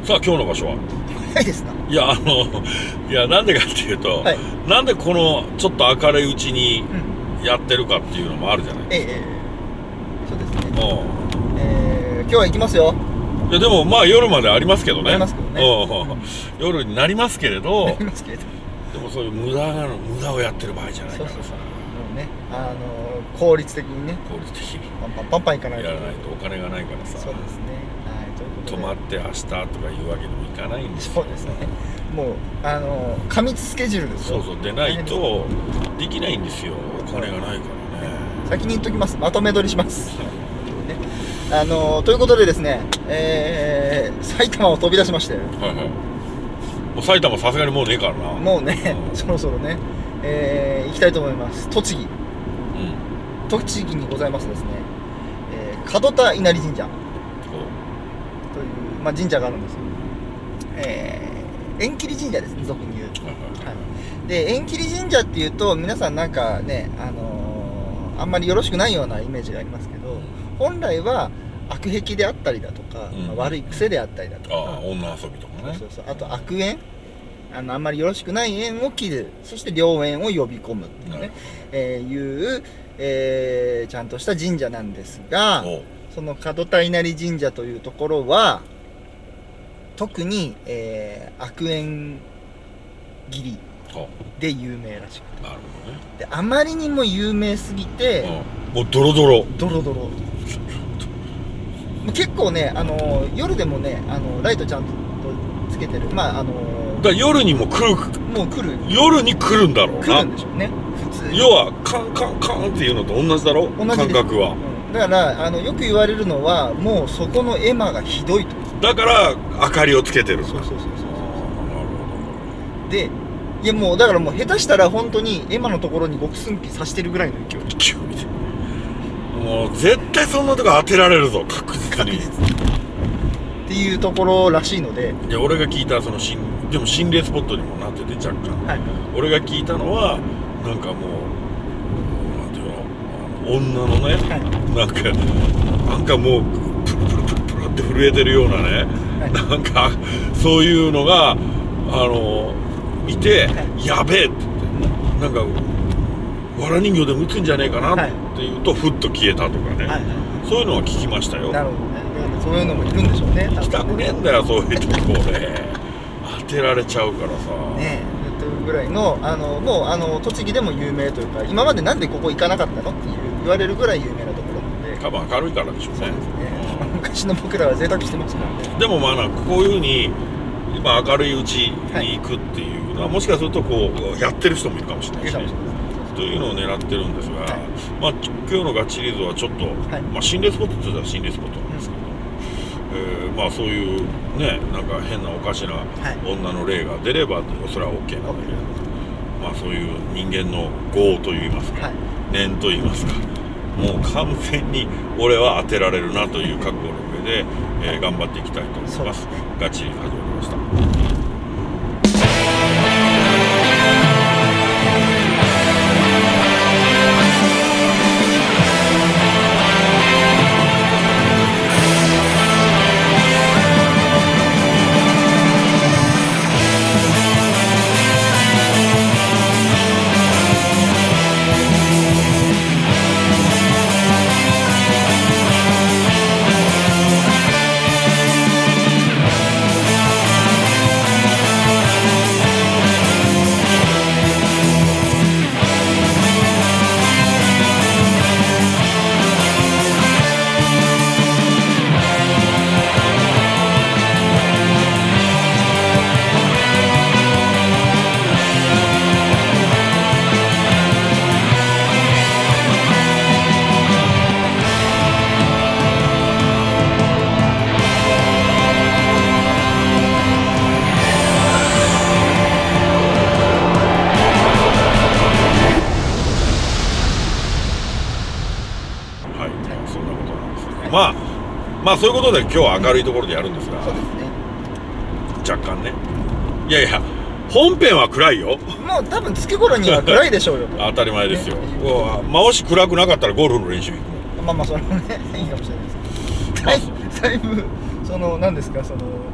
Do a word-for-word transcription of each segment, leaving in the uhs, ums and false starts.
さあ今日の場所は早いですな。 いやあのいやなんでかっていうと、はい、なんでこのちょっと明るいうちにやってるかっていうのもあるじゃないですか。ええそうですね。えー、今日は行きますよ。 いやでもまあ夜までありますけどね。 ありますけどね。 うん、夜になりますけれど。 なりますけれど。 でもそういう無駄なの無駄をやってる場合じゃないからさ。そうそうそう。 もうね、あのー、効率的にね。 効率的に。 パンパンパンパンいかないと。 やらないとお金がないからさ。 そうですね。はい。ということで。 泊まって明日とかいうわけにもいかないんですよ。 そうですね。もうあのー、過密スケジュールですよ。 そうそうでないとできないんですよ。お金がないからね。 先に言っときます。まとめ撮りします。あのー、ということでですね、えー、埼玉を飛び出しまして、はいはい、 もう埼玉さすがにもうねえからな。 もうね、うん、そろそろね、えー、行きたいと思います。栃木、うん、栃木にございますですね、えー、門田稲荷神社という、まあ、神社があるんですよ。えー、縁切り神社ですね、俗に言う。はいはいはい、で縁切り神社っていうと皆さんなんかね、あのー、あんまりよろしくないようなイメージがありますけど、本来は悪癖であったりだとか、うんまあ、悪い癖であったりだとか、 あ女遊びとかね、 そうそう、あと悪縁、あのあんまりよろしくない縁を切る、そして良縁を呼び込むっていうね、えー、いう、えー、ちゃんとした神社なんですが、その門田稲荷神社というところは特に、えー、悪縁切りで有名らしくて、なるほどね。であまりにも有名すぎて、 もうドロドロドロドロ結構ね、あの夜でもね、あのライトちゃんとつけてる、まああのだ夜にも来る、 もう来る、 夜に来るんだろうな。 来るんでしょうね、普通。 要はカンカンカンっていうのと同じだろ、同じ感覚は、 うん、だからあのよく言われるのは、もうそこのエマがひどいと。 だから明かりをつけてるんだ。そうそうそうそう。なるほど。でいやもうだからもう下手したら本当にエマのところに極寸機刺してるぐらいの勢い。 勢いで。もう絶対そんなとこ当てられるぞ、確実に。 っていうところらしいので。 いや俺が聞いたその心でも心霊スポットにもなってて若干、はい、俺が聞いたのはなんかもうなんていうの、女のね、はい、なんかなんかもうプルプルプルプルって震えてるようなね、はい、なんかそういうのがあのいて、はい、やべえって言ってなんかわら人形でも撃つんじゃねえかなっていうと、はい、ふっと消えたとかね、はい、そういうのは聞きましたよ。 なるほどね。そういうのもいるんでしょうね。 行きたくねえんだよそういうとこね当てられちゃうからさねえというぐらいの、あのもうあの栃木でも有名というか、今までなんでここ行かなかったのっていう言われるぐらい有名なところなので、 多分明るいからでしょうね。そうですね、 うん、昔の僕らは贅沢してますからね。 でもまあなんかこういうふうに今明るいうちに行くっていうのは、はい、もしかするとこうやってる人もいるかもしれないし、ね、というのを狙ってるんですが、はい、まあ今日のガチリゾはちょっと、はい、まあ心霊スポットというのは心霊スポットなんですけど、うんえー、まあそういうねなんか変なおかしな女の霊が出ればそれは OK なんだけど、まあそういう人間の業といいますか、はい、念といいますか、もう完全に俺は当てられるなという覚悟の上で、えー、頑張っていきたいと思います。ガチリゾ始まりました。まあまあそういうことで今日は明るいところでやるんですが、そうですね、若干ね、いやいや本編は暗いよ。 もう多分月頃には暗いでしょうよ当たり前ですよ、ね、まあもし暗くなかったらゴルフの練習行くもん。 まあまあそれもねいいかもしれないですけど、だいぶその何ですか、その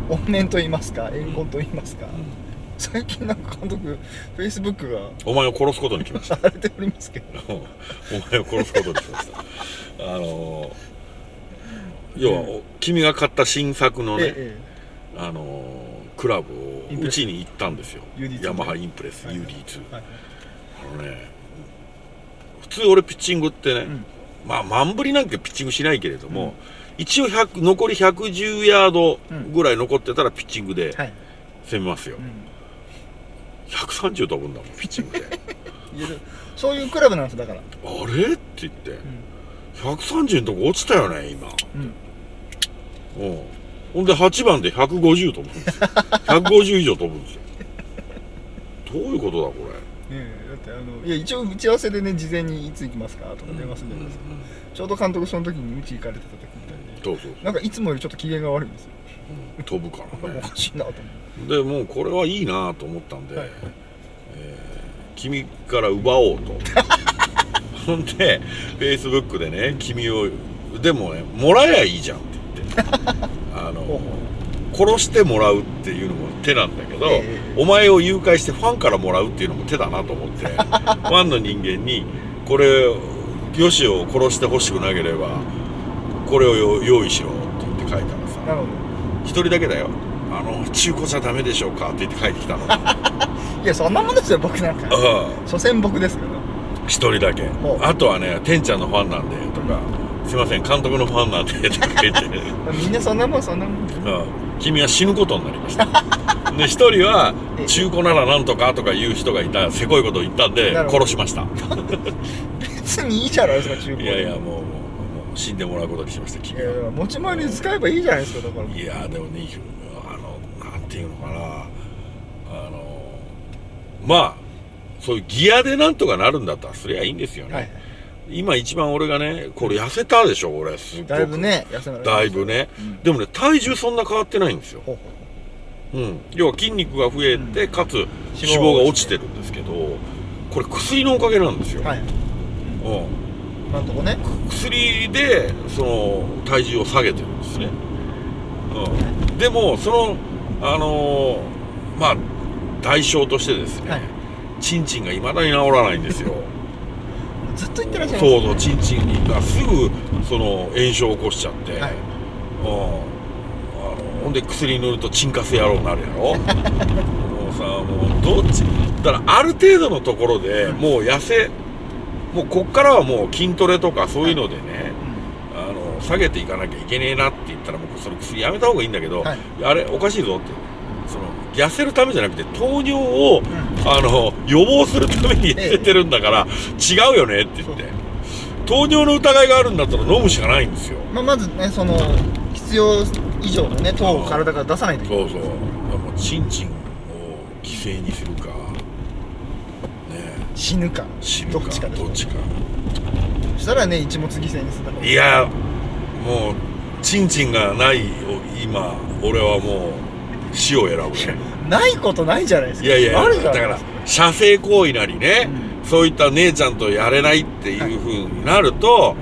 怨念と言いますか怨恨と言いますか、うん、最近なんか監督フェイスブックがお前を殺すことに来ました荒れておりますけどお前を殺すことに来ましたあのー、要は、ええ、君が買った新作のね、ええ、あのー、クラブをうちに行ったんですよ。ヤマハインプレス ユーディーツー、はい、あのね普通俺ピッチングってね、うん、まあ満振りなんかピッチングしないけれども、うん、一応ひゃく残りひゃくじゅうヤードぐらい残ってたらピッチングで攻めますよ、うん、ひゃくさんじゅう飛ぶんだもんピッチングでそういうクラブなんですだからあれって言って、うん、ひゃくさんじゅうのとこ落ちたよね今、うん、うん、ほんではちばんでひゃくごじゅう飛ぶんですよひゃくごじゅう以上飛ぶんですよどういうことだこれ。 ねえ、だってあのいや一応打ち合わせでね事前にいつ行きますかとか電話するじゃないですか、うんうんうん、ちょうど監督その時にうち行かれてた時みたいでそうそうそうなんかいつもよりちょっと機嫌が悪いんですよ、 うん、飛ぶからねおかしいなと思ってでもうこれはいいなと思ったんで、はい、えー、君から奪おうとほんでフェイスブックでね君をでもねもらえばいいじゃんって言ってあの殺してもらうっていうのも手なんだけど、えー、お前を誘拐してファンからもらうっていうのも手だなと思ってファンの人間にこれヨシを殺してほしくなければこれを用意しろって言って書いたらさ一人だけだよあの中古じゃダメでしょうかって言って書いてきたのいやそんなもんですよ僕なんか所詮僕ですから一人だけあとはねてんちゃんのファンなんでとかすいません監督のファンなんでとか言ってみんなそんなもんそんなもん、 うん、君は死ぬことになりましたで一人は中古ならなんとかとか言う人がいたせこいことを言ったんで殺しました別にいいじゃないですか中古いやいやもうもうもう死んでもらうことにしました君は。 いや持ち前に使えばいいじゃないですかだからいやでもねあのなんていうのかなあのまあそういうギアでなんとかなるんだったらすりゃいいんですよね、はい、今一番俺がねこれ痩せたでしょ俺すっごくだいぶね痩せましただいぶね、うん、でもね体重そんな変わってないんですよ、うん、要は筋肉が増えて、うん、かつ脂肪が落ちてるんですけどこれ薬のおかげなんですよ、はい、 うん、なんとかね薬でその体重を下げてるんですね、うん、でもそのあのー、まあ代償としてですね、はい、チンチンがいまだに治らないんですよずっと言ってらっしゃいますね。 そうそうチンチンがすぐその炎症を起こしちゃって、はい、うん、あのほんで薬塗るとチンカス野郎になるやろもうさもうどっちだからある程度のところでもう痩せもうこっからはもう筋トレとかそういうのでね、はい、あの下げていかなきゃいけねえなって言ったらもうその薬やめた方がいいんだけど、はい、あれおかしいぞってその痩せるためじゃなくて糖尿を、うん、あの予防するために痩せてるんだから、ええ、違うよねって言って糖尿の疑いがあるんだったら飲むしかないんですよ、 まあ、まずねその必要以上のね糖を体から出さないといけない。 そうそうもうチンチンを犠牲にするか、ね、 死ぬか死ぬかどっちか、どっちかそしたらね一物犠牲にする。 いやもうチンチンがない今俺はもう死を選ぶね。 ないことないじゃないですか。 いやいや、だから射精行為なりね、うん、そういった姉ちゃんとやれないっていうふうになると、はい、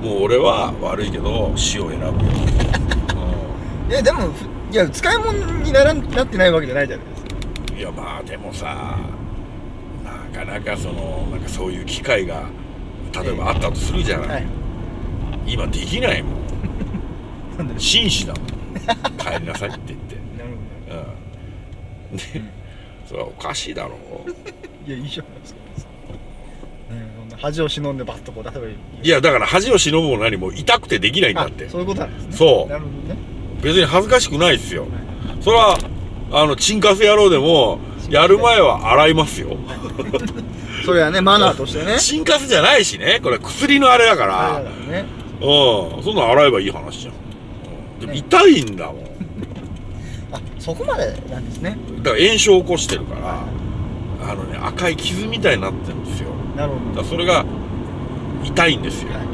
もう俺は悪いけど死を選ぶよ、 うん、いやでもいや使い物にならなってないわけじゃないじゃないですか。 いやまあでもさなかなかそのなんかそういう機会が例えばあったとするじゃない、はい、今できないもん紳士だもん帰りなさいって言ってうん、ね、それはおかしいだろういやいいじゃないですか、ね、恥を忍んでバッとこう例えばいいいやだから恥を忍ぶも何も痛くてできないんだって。 そういうことなんですね。 そうなるほどね。 別に恥ずかしくないですよ、はい、それはあのチンカス野郎でもやる前は洗いますよ、はい、 それはねマナーとしてねチンカスじゃないしねこれ薬のあれだから、ね、うん、そんなの洗えばいい話じゃん、うん、でも痛いんだもん、ね、 あそこまでなんですね。 だから炎症を起こしてるから、はい、あのね赤い傷みたいになってるんですよ。 なるほど。 だからそれが痛いんですよ、はい、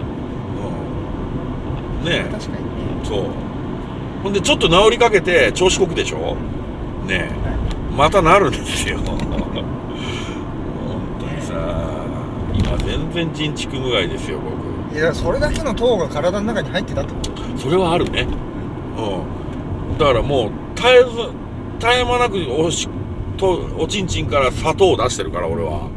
うん、ねえ確かにね。 そうほんでちょっと治りかけて調子こくでしょねえ、はい、またなるんですよ本当にさ今全然人畜無害ですよ僕。 いやそれだけの糖が体の中に入ってたってこと。 それはあるね、うん、だからもう絶えず絶え間なくおしとおちんちんから砂糖を出してるから俺は。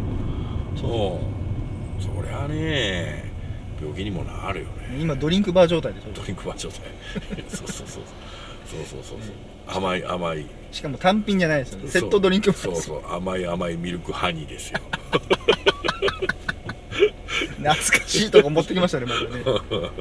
そうそりゃね病気にもなるよね。 今ドリンクバー状態でしょ。 ドリンクバー状態そうそうそうそうそうそうそう、甘い甘い、 しかも単品じゃないですよね、セットドリンクバー。 そうそう甘い甘いミルクハニーですよ懐かしいとこ持ってきましたね、またね。ね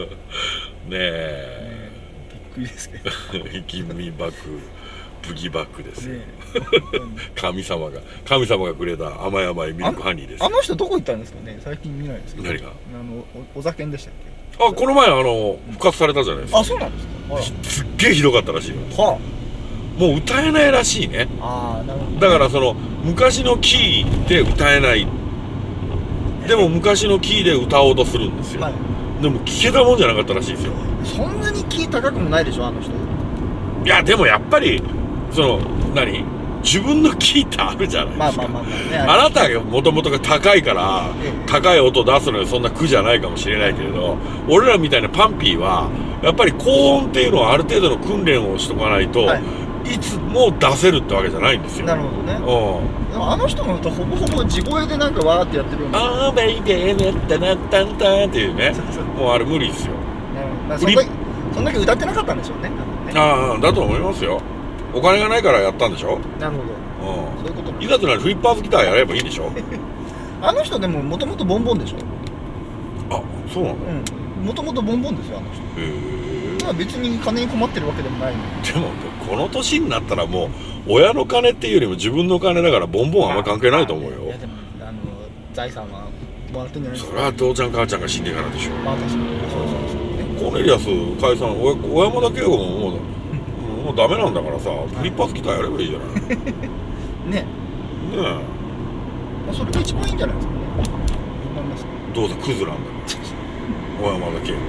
え、 びっくりですけどキミバッグブギバッグですよ、 ね、 神様が神様がくれた甘い甘いミルクハニーです。 あ, あの人どこ行ったんですかね、最近見ないですけど。 何が？ あの お, お酒でしたっけ？あ、この前あの復活されたじゃないですか。 あ、そうなんですか。 すっげえひどかったらしいよ。はあ、もう歌えないらしいね。 ああ、なるほど、ね、 だからその昔のキーで歌えない、でも昔のキーで歌おうとするんですよ、はい、でも聞けたもんじゃなかったらしいですよ。 そんなにキー高くもないでしょ、あの人。 いやでもやっぱりその何自分のキーってあるじゃないですか。まあまあまあまあね、あなたがもともとが高いから、ええ、高い音出すのにそんな苦じゃないかもしれないけれど、俺らみたいなパンピーはやっぱり高音っていうのはある程度の訓練をしとかないと、はい、いつも出せるってわけじゃないんですよ。 なるほどね。うん、でもあの人の歌ほぼほぼ地声でなんかわーってやってるような。ああベイベーなったなったんたっていうねもうあれ無理ですよ。 なるほど、まあ、そんだけ歌ってなかったんでしょうね。 ああだと思いますよ。お金がないからやったんでしょ。 なるほど、 うん、そういうこと。いざとなるフリッパーズギターやればいいでしょあの人でももともとボンボンでしょ。 あ、そうなんだ。 うん、もともとボンボンですよ、あの人。へえ。まあ別に金に困ってるわけでもないのでもこの年になったらもう親の金っていうよりも自分の金だからボンボンあんま関係ないと思うよ。いやでもあの財産はもらってんじゃないですか。 それは父ちゃん母ちゃんが死んでからでしょ。 まあ確かにそうそうそう、 コーネリアス解散、小山田圭吾ももうもうダメなんだからさ、フリッパーズギターやればいいじゃないねえねえ、それが一番いいんじゃないですかね。思います。 どうせクズなんだよ小山田圭吾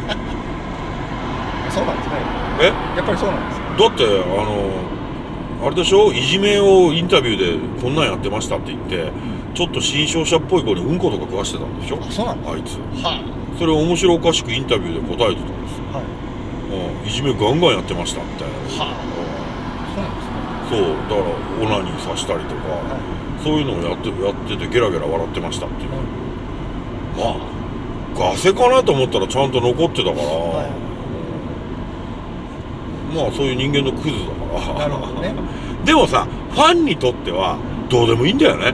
そうなんですね。 え、 やっぱりそうなんですか。 だってあのあれでしょ、いじめをインタビューでこんなんやってましたって言って、うん、ちょっと新商者っぽい子にうんことか食わしてたんでしょ。あ、そうなんですか。あいつ、はあ、それを面白おかしくインタビューで答えてたんですよ。はい、うん、いじめガンガンやってましたみたいな。はあ、そうなんですね。そうだからオナニーさしたりとか、はい、そういうのをやってやっててゲラゲラ笑ってましたっていう、うん、まあガセかなと思ったらちゃんと残ってたから、はい、うん、まあそういう人間のクズだから。なるほどねでもさ、ファンにとってはどうでもいいんだよね、はい、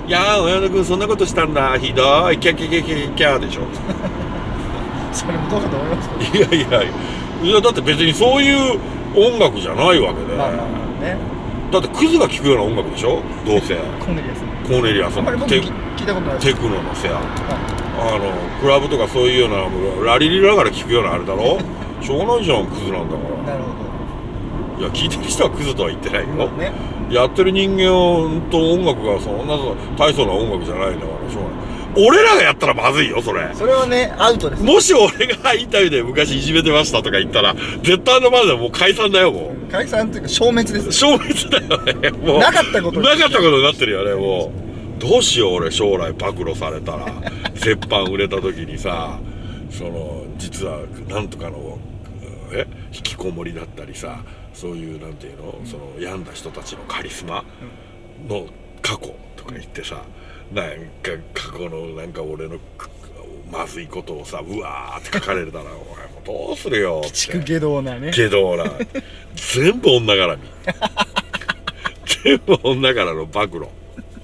いやー親田君そんなことしたんだひどいキャキャキャキャキャでしょそれもどうかと思いますか。 いやいやいやだって別にそういう音楽じゃないわけで、まあまあね、だってクズが聴くような音楽でしょ、どうせコーネリアス、 コーネリアスのテクノのせや、はい、あのクラブとかそういうようなラリリながら聴くようなあれだろしょうがないじゃん、クズなんだから。なるほど。いや聴いてる人はクズとは言ってないよ、ね、やってる人間と音楽がそんな大層な音楽じゃないんだからしょうがない。俺らがやったらまずいよ、それ。 それはね、アウトです。 もし俺がインタビューで昔いじめてましたとか言ったら、絶対あのまでもう解散だよ、もう。 解散っていうか消滅です。 消滅だよね、もう。 なかったことになかったことになってるよね、もう。どうしよう、俺、将来暴露されたら。絶版売れた時にさ、その、実は、なんとかの、え引きこもりだったりさ、そういう、なんていうの、その、病んだ人たちのカリスマの過去とか言ってさ、なんか過去のなんか俺のまずいことをさうわーって書かれるだらお前もどうするよって。 鬼畜下道なね。 下道な全部女絡み全部女からの暴露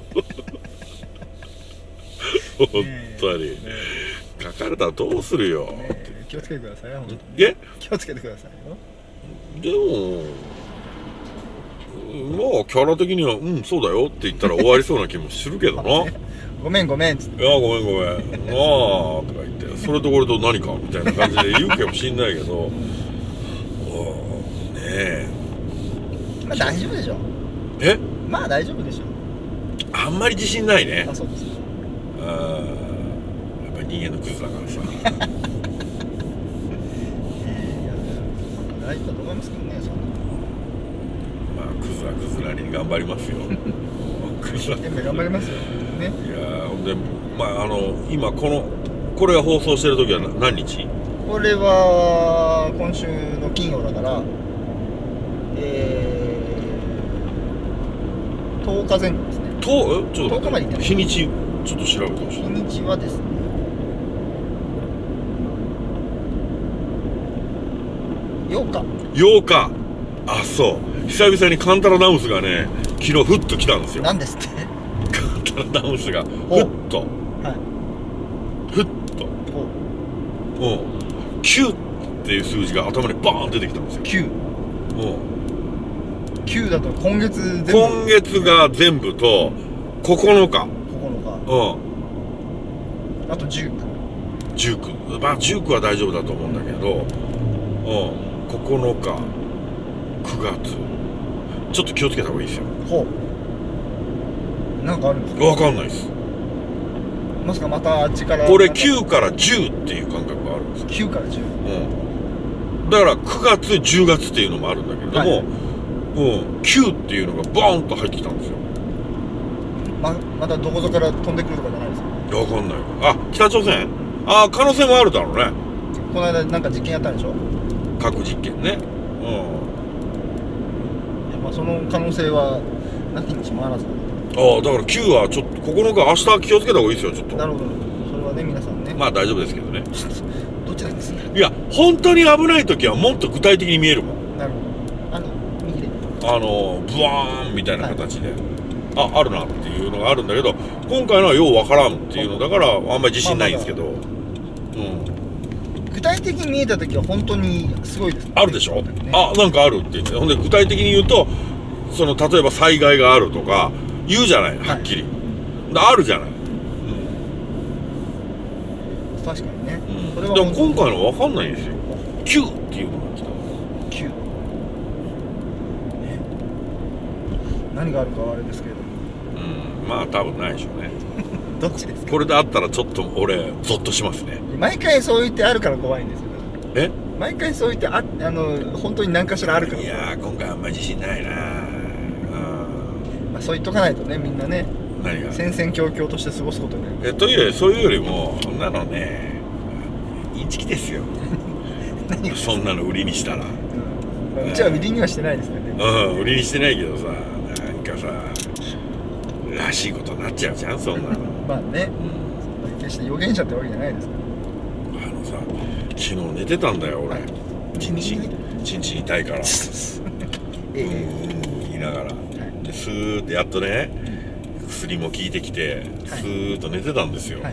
本当に書かれたらどうするよ、ね、 気をつけてくださいよ。 え気をつけてくださいよ。 でもまあキャラ的にはうんそうだよって言ったら終わりそうな気もするけどなごめんごめんっつって、 いやごめんごめんああとか言ってそれとこれと何かみたいな感じで言うかもしんないけどねえまあ大丈夫でしょ。 えまあ大丈夫でしょ。 あんまり自信ないね。 あ、そうです。 ああやっぱり人間のクズだからさいや大丈夫だと思いますけどね。そんなクズはクズなりに頑張りますよクズは頑張りますよね。 いやほんでまああの今このこれが放送してる時は何日？ これは今週の金曜だからえとおかぜん後ですね。 とえちょっととおかまでいってない。 日にちちょっと調べてほしい。 日にちはですね、ようか。 ようか。あ、そう久々にカンタラダムスがね昨日ふっと来たんですよ。 なんですって。 カンタラダムスがふっとはいふっとうんきゅうっていう数字が頭にバーン出てきたんですよ。 きゅう。 うんきゅうだと今月全部。 今月が全部とここのか。 ここのか。 うんあとじゅうく。 じゅうく。まあじゅうくは大丈夫だと思うんだけど、うんここのかくがつちょっと気をつけた方がいいですよ。 ほう。なんかあるんですか。 わかんないです。 まさかまたあっちから。 これきゅうからじゅうっていう感覚があるんですよ。 きゅうからじゅう。 うんだからくがつじゅうがつっていうのもあるんだけれども、はいうん、きゅうっていうのがバーンと入ってきたんですよ。 ままたどこぞから飛んでくるとかじゃないですか。 いやわかんない。あ北朝鮮あ可能性もあるだろうね。 この間なんか実験やったんでしょ。 核実験ね。うんやっぱその可能性はなきにしもあらず。 ああだからきゅうはちょっとここのか明日気をつけた方がいいですよちょっと。 なるほど。それはね皆さんね。 まあ大丈夫ですけどね。 どっちなんですか。 いや本当に危ない時はもっと具体的に見えるもん。 なるほど。あの右であのブワーンみたいな形で、はい、ああるなっていうのがあるんだけど今回のはようわからんっていうのだからあんまり自信ないんですけど、まあまあうん、具体的に見えた時は本当にすごいですね。 あるでしょ、ね、あなんかあるって言ってほんで具体的に言うとその例えば災害があるとか言うじゃないはっきり、はい、あるじゃない、うん、 確かにね、 うん、それはでも今回のわかんないんですよ。きゅうっていうのが来た。 きゅう何があるかはあれですけれども、 うん、まあ多分ないでしょうね。 どっちですか。 これであったらちょっと俺ゾッとしますね。 毎回そう言ってあるから怖いんですよ。 え毎回そう言ってああの本当に何かしらあるから。 いやー今回あんまり自信ないな。うん、 まあ、そう言っとかないとねみんなね何が戦々恐々として過ごすことになる。 えというそういうよりもそんなのねインチキですよ。何そんなの売りにしたら、うん、 うちは売りにはしてないですからね。 うん売りにしてないけどさなんかさらしいことになっちゃうじゃんそんなの。 まあね、うん、決して預言者ってわけじゃないですから。 あのさ昨日寝てたんだよ俺、はい、一日一日痛いからうーん言いながら、はい、でスーってやっとね薬も効いてきて、はい、スーッと寝てたんですよ、はい、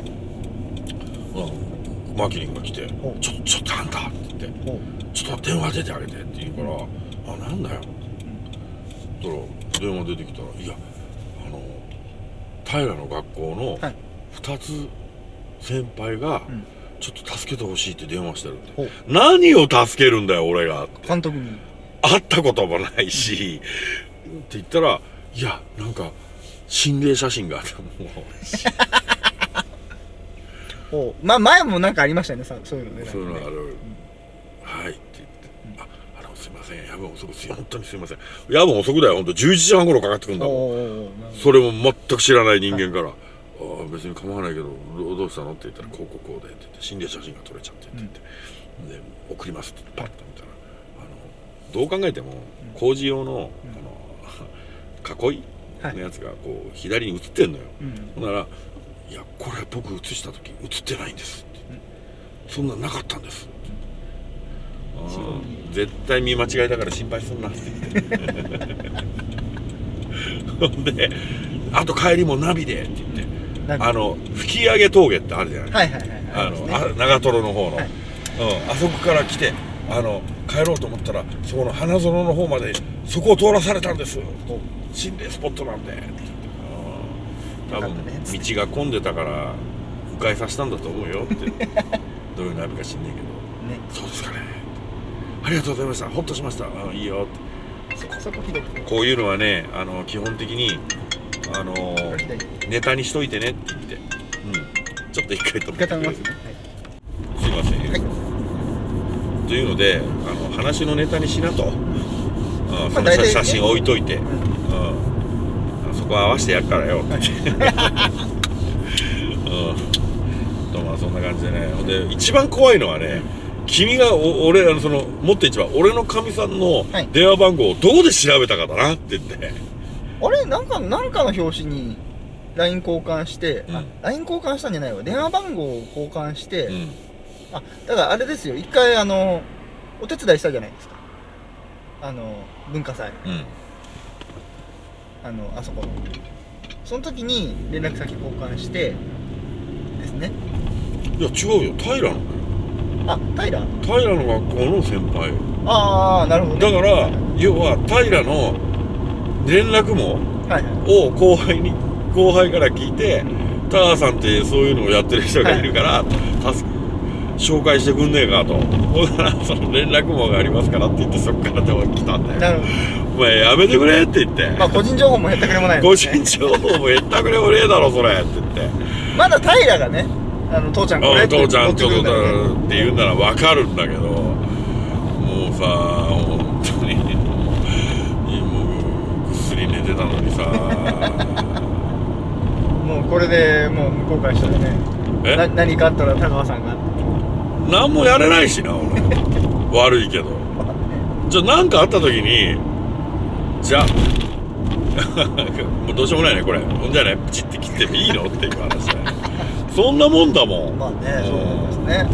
うん、マキリンが来て「ちょちょっとあんた」って言って「ちょっと電話出てあげて」って言うから「あなんだよ」そしたら電話出てきたら「いやあの平の学校のふたつ先輩が、うんちょっと助けてほしいって電話してるんで何を助けるんだよ俺が監督に会ったこともないし、うん、って言ったらいやなんか心霊写真があってもうまあ前もなんかありましたよねそういうのね。 そういうのある、うん、はいって言って、うん、ああのすいません夜分遅くす本当にすいません夜分遅くだよ本当じゅういちじはん頃かかってくるんだもんそれも全く知らない人間から、はいあ別に構わないけどどうしたのって言ったらこうこうこうでって言って心霊写真が撮れちゃってって言って、うん、で送りますってパッと見たらあのどう考えても工事用の、うん、あの囲いのやつがこう左に映ってんのよ、ほ、うん、んなら「いやこれ僕映した時映ってないんです」って、うん、そんなんなかったんです」って、うん、絶対見間違いだから心配すんなって言ってほんで「あと帰りもナビで」って言ってあの吹き上げ峠ってあるじゃないですか長瀞の方の、はいうん、あそこから来てあの帰ろうと思ったらそこの花園の方までそこを通らされたんです心霊スポットなんで、うん、多分道が混んでたから迂回させたんだと思うよってどういうナビか知んねえけど、ね、そうですかねありがとうございましたほっとしましたあいいよってそこそここういうのはねあの基本的にあのー、ネタにしといてねって言って、うん、ちょっと一回止めてくれる、はい、すいません、はい、というのであの話のネタにしなと、うん、その写真置いといて、うんうん、そこは合わせてやるからよって、はいうん、とまあそんな感じでねで一番怖いのはね君がお俺あのそのもっと一番俺のかみさんの電話番号をどこで調べたかだなって言って。 あれなんかなんかの表紙に ライン 交換して、うん、あ ライン 交換したんじゃないわ、電話番号を交換して、うん、あだからあれですよ、一回あのお手伝いしたじゃないですか、あの文化祭、うん、あのあそこのその時に連絡先交換してですね。 いや違うよ、平の。 あ、平平の学校の先輩。 ああ、なるほど、ね、 だから要は平の連絡網を後輩に後輩から聞いて、ターさんってそういうのをやってる人がいるから、はい、助紹介してくんねえかと。ほんならその連絡網がありますからって言って、そっから電話来たんだよ。なるほど。お前やめてくれって言って。 まあ個人情報も減ったくれもない、 ね、個人情報も減ったくれもねえだろそれって言って。 まだ平がね、あの父ちゃんこれって父ちゃんちょっとって言うなら分かるんだけど、もうさ本当にもうぐっすり寝てたのにさもうこれでもう向こうからしたらね、えな何かあったら田川さんが何もやれないしな俺悪いけど。じゃあ何かあった時にじゃあもうどうしようもないねこれ。ほんじゃねプチって切ってもいいのっていう話だよそんなもんだもん。 まあね、そうですね。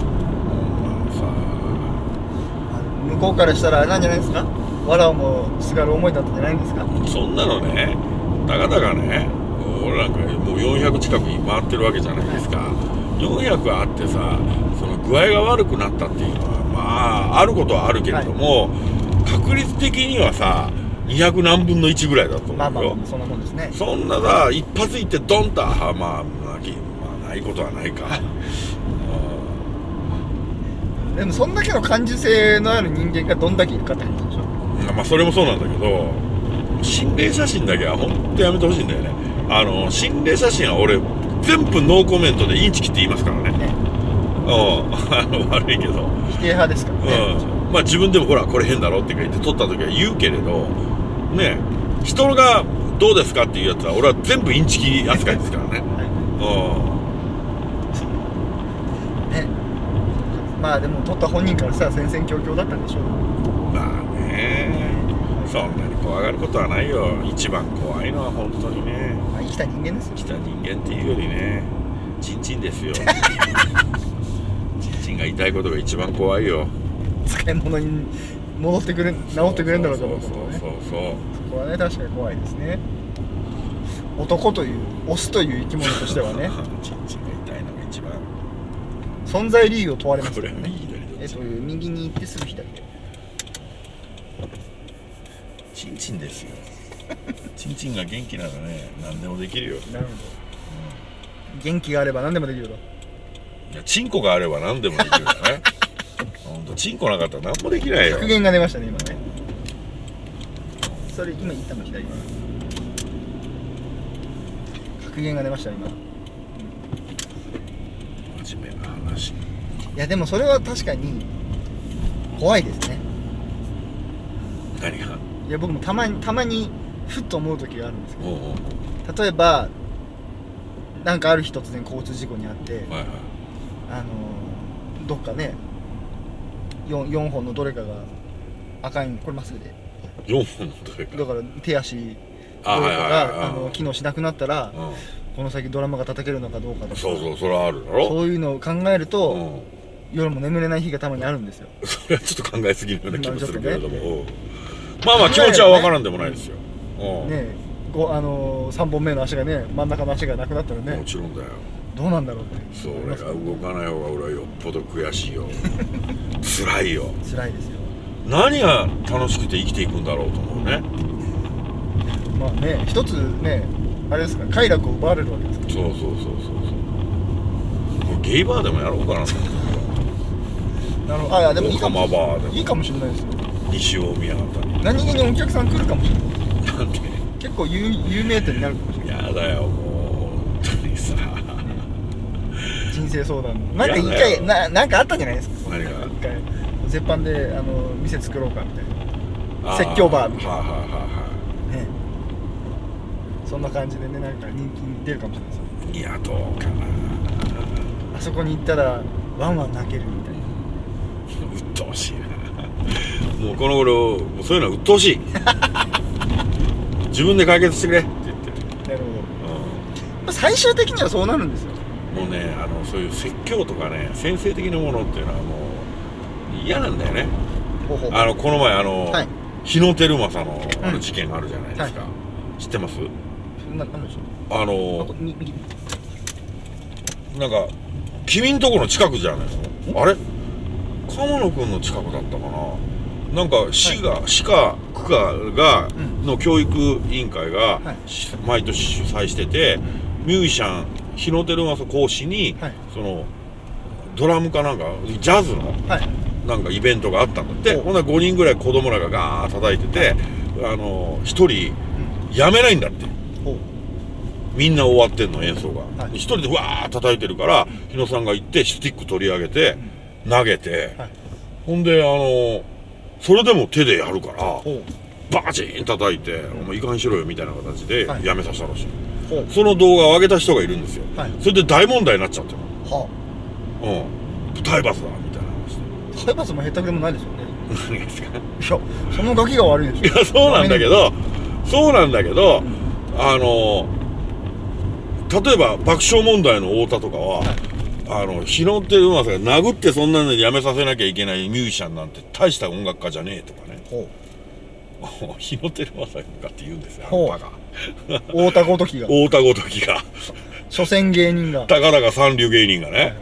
向こうからしたらあれなんじゃないですか、わらをもすがる思いだったんじゃないんですか。 そんなのね、たかだかね、俺なんかもうよんひゃく近くに回ってるわけじゃないですか。よんひゃくあってさ、その具合が悪くなったっていうのはまああることはあるけれども、はい、確率的にはさにひゃく何分のいちぐらいだと思うよ。まあまあそんなもんですね。 そんなさ一発いってドンとはまあないことはないか、はい、 でもそんだけの感受性のある人間がどんだけいるかってことでしょ。 まあそれもそうなんだけど、心霊写真だけは本当やめてほしいんだよね。あの心霊写真は俺全部ノーコメントでインチキって言いますからね。ね、うんあの悪いけど否定派ですからね、 うん、まあ自分でもほらこれ変だろって言って撮った時は言うけれどね、人がどうですかっていうやつは俺は全部インチキ扱いですからね、はい、うんまあでも撮った本人からしたら戦々恐々だったんでしょう。 まあね、そんなに怖がることはないよ。一番怖いのは本当にね、 まあ、生きた人間ですよ。 生きた人間っていうよりね、チンチンですよチンチンが痛いことが一番怖いよ。 使い物に戻ってくれ、治ってくれるんだろうと思うことね。 そうそうそうそう、 そこはね確かに怖いですね。男というオスという生き物としてはねチンチンが痛いのが一番存在理由を問われますからね。 えっと右に行ってすぐ左でチンチンですよチンチンが元気ならね何でもできるよ。 なるほど、うん、元気があれば何でもできると。 いやチンコがあれば何でもできるからねほんとチンコなかったら何もできないよ。 格言が出ましたね今ね。それ今言ったの左。格言が出ました今。 真面目な話。 いやでもそれは確かに怖いですね。 何が？ いや僕もたまにたまにふっと思う時があるんですけど、おうおう、例えばなんかある日突然交通事故に遭って、はいはい、あのどっかね 4, よんほんのどれかが赤い、これまっすぐでよんほんのどれかだから手足どれかがあの機能しなくなったら、うん、この先ドラムが叩けるのかどうかとか、 そうそうそれはあるだろ。そういうのを考えると、うん、夜も眠れない日がたまにあるんですよ。 それはちょっと考えすぎるような気もするけれども、ね、まあまあ気持ちは分からんでもないですよ。 ね、ごあのー、さんぼんめの足がね真ん中の足がなくなったらね、 もちろんだよ。 どうなんだろうって。 それが動かない方が俺はよっぽど悔しいよ辛いよ。 辛いですよ。 何が楽しくて生きていくんだろうと思うね。 まあね、一つねあれですか、快楽を奪われるわけですから。 そうそうそうそうそう。もうゲイバーでもやろうかなと思ってなるほど。あ、いやでもいいかもバーでもいいかもしれないですよ。 西大宮あたり何気にお客さん来るかもしれない。 なんで結構 有, 有名店になるかもしれない。 やだよもう本当にさ人生相談なんか一回 な, なんかあったんじゃないですか。 何が一回絶版であの店作ろうかみたいな説教バーみたいな、はあはあはあ、ね、そんな感じでね、なんか人気に出るかもしれないですよ。 いやどうかな。 あそこに行ったらワンワン泣けるみたいな。 鬱陶しいなもうこの頃もうそういうのは鬱陶しい自分で解決してくれって言って。 なるほど。最終的にはそうなるんですよ。 もうね、あのそういう説教とかね、先生的なものっていうのはもう嫌なんだよね。ほうほう。あのこの前あの、はい、日野照正のあの事件があるじゃないですか。はい、知ってます？ ななんでしょう。 あのなんか君んとこの近くじゃないの？あれ？鎌野君の近くだったかな。なんか市が、はい、市か区かが、うん、の教育委員会が、はい、毎年主催してて、ミュージシャン日野照正講師に、はい、そのドラムかなんかジャズの、はい、なんかイベントがあったんだって。ほんならごにんぐらい子供らがガーッ叩いてて、あのひとりやめないんだって。みんな終わってんの演奏が。ひとりでわー叩いてるから日野さんが行ってスティック取り上げて投げて、はい、ほんであのそれでも手でやるからバチン叩いて「お前いかにしろよ」みたいな形でやめさせたらしい。その動画を上げた人がいるんですよ。それで大問題になっちゃってる。うん、体罰だみたいな話で。体罰もへったくれもないですよね。 何ですか？いや、 そのガキが悪いですよ。 いや、そうなんだけどそうなんだけど、あの例えば爆笑問題の太田とかは、はい、あの日野照正が殴ってそんなのでやめさせなきゃいけないミュージシャンなんて大した音楽家じゃねえとかね。日野照正がって言うんですよ、あのバカ。 太田ごときが。 太田ごときが。 所詮芸人が。 たかだか三流芸人がね。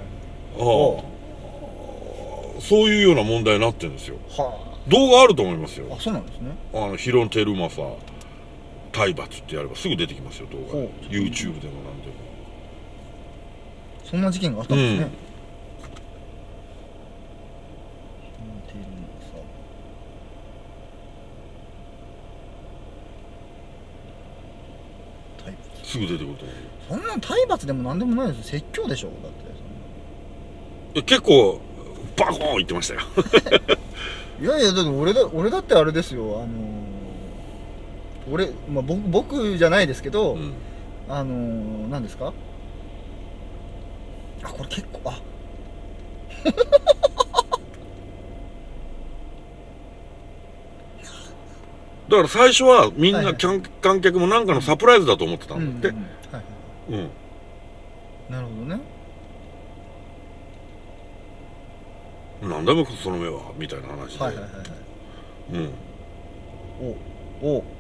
そういうような問題になってるんですよ。動画あると思いますよ。 あ、そうなんですね。 あの日野照正体罰ってやればすぐ出てきますよ、動画。YouTube でもなんでも。 そんな事件があったんですね。 すぐ出てくると思う。 そんな体罰でもなんでもないですよ。説教でしょ。だって結構バコーン言ってましたよ。 いやいや、だって俺だ俺だってあれですよ。あのー、俺、まあ、僕僕じゃないですけど、うん、あのー、何ですか。あ、これ結構あ。 だから最初はみんな観客も何かのサプライズだと思ってたんだって。うん。 なるほどね。 なんだもその目はみたいな話で。はいはいはいはい。うん。おお。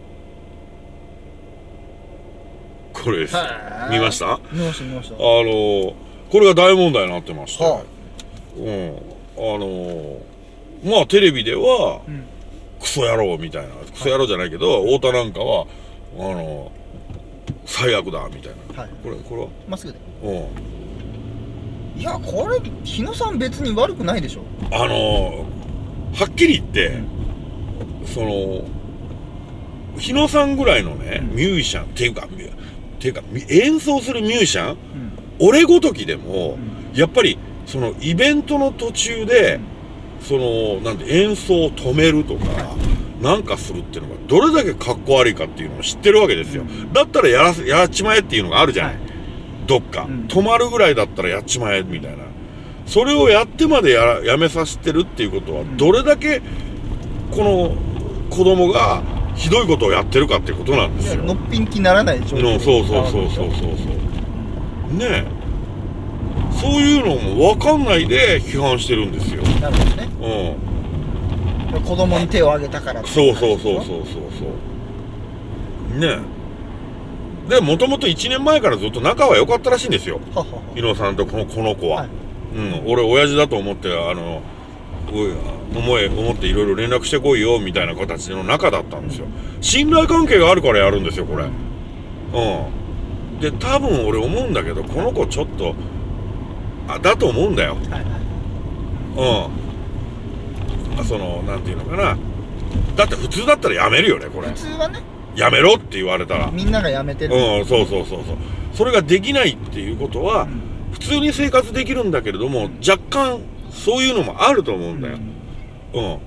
これです。見ました？ 見ました見ました。あのこれが大問題になってまして。はあ、うん。あのまあテレビでは。うん、クソ野郎みたいな、クソ野郎じゃないけど、はい、太田なんかはあの最悪だみたいな、はい、これこれはまっすぐで、うん、いやこれ日野さん別に悪くないでしょ。 あのはっきり言って、うん、その日野さんぐらいのね、うん、ミュージシャンっていうかっていうか演奏するミュージシャン、うん、俺ごときでも、うん、やっぱりそのイベントの途中で、うん、そのなんで演奏を止めるとかなんかするっていうのがどれだけかっこ悪いかっていうのを知ってるわけですよ。だったらやらせやっちまえっていうのがあるじゃない、はい、どっか、うん、止まるぐらいだったらやっちまえみたいな。それをやってまで や, やめさせてるっていうことはどれだけこの子供がひどいことをやってるかっていうことなんですよ。 のっぴんきならない状況。 そうそうそうそうそうそうねえ、そういうのも分かんないで批判してるんですよ。 なるほどね。うん。子供に手を挙げたからって。 そうそうそうそうそうそうねえ。でもともといちねんまえからずっと仲は良かったらしいんですよ、日野さんとこのこの子は、はい、うん、俺親父だと思ってあの思え思っていろいろ連絡してこいよみたいな形の仲だったんですよ。信頼関係があるからやるんですよこれ。うんで多分俺思うんだけどこの子ちょっとあだと思うんだよ。はいはい、うんそのなんていうのかな、だって普通だったらやめるよねこれ。 普通はねやめろって言われたらみんながやめてる。 うんそうそうそうそう。それができないっていうことは、うん、普通に生活できるんだけれども、うん、若干そういうのもあると思うんだよ。うん、うん、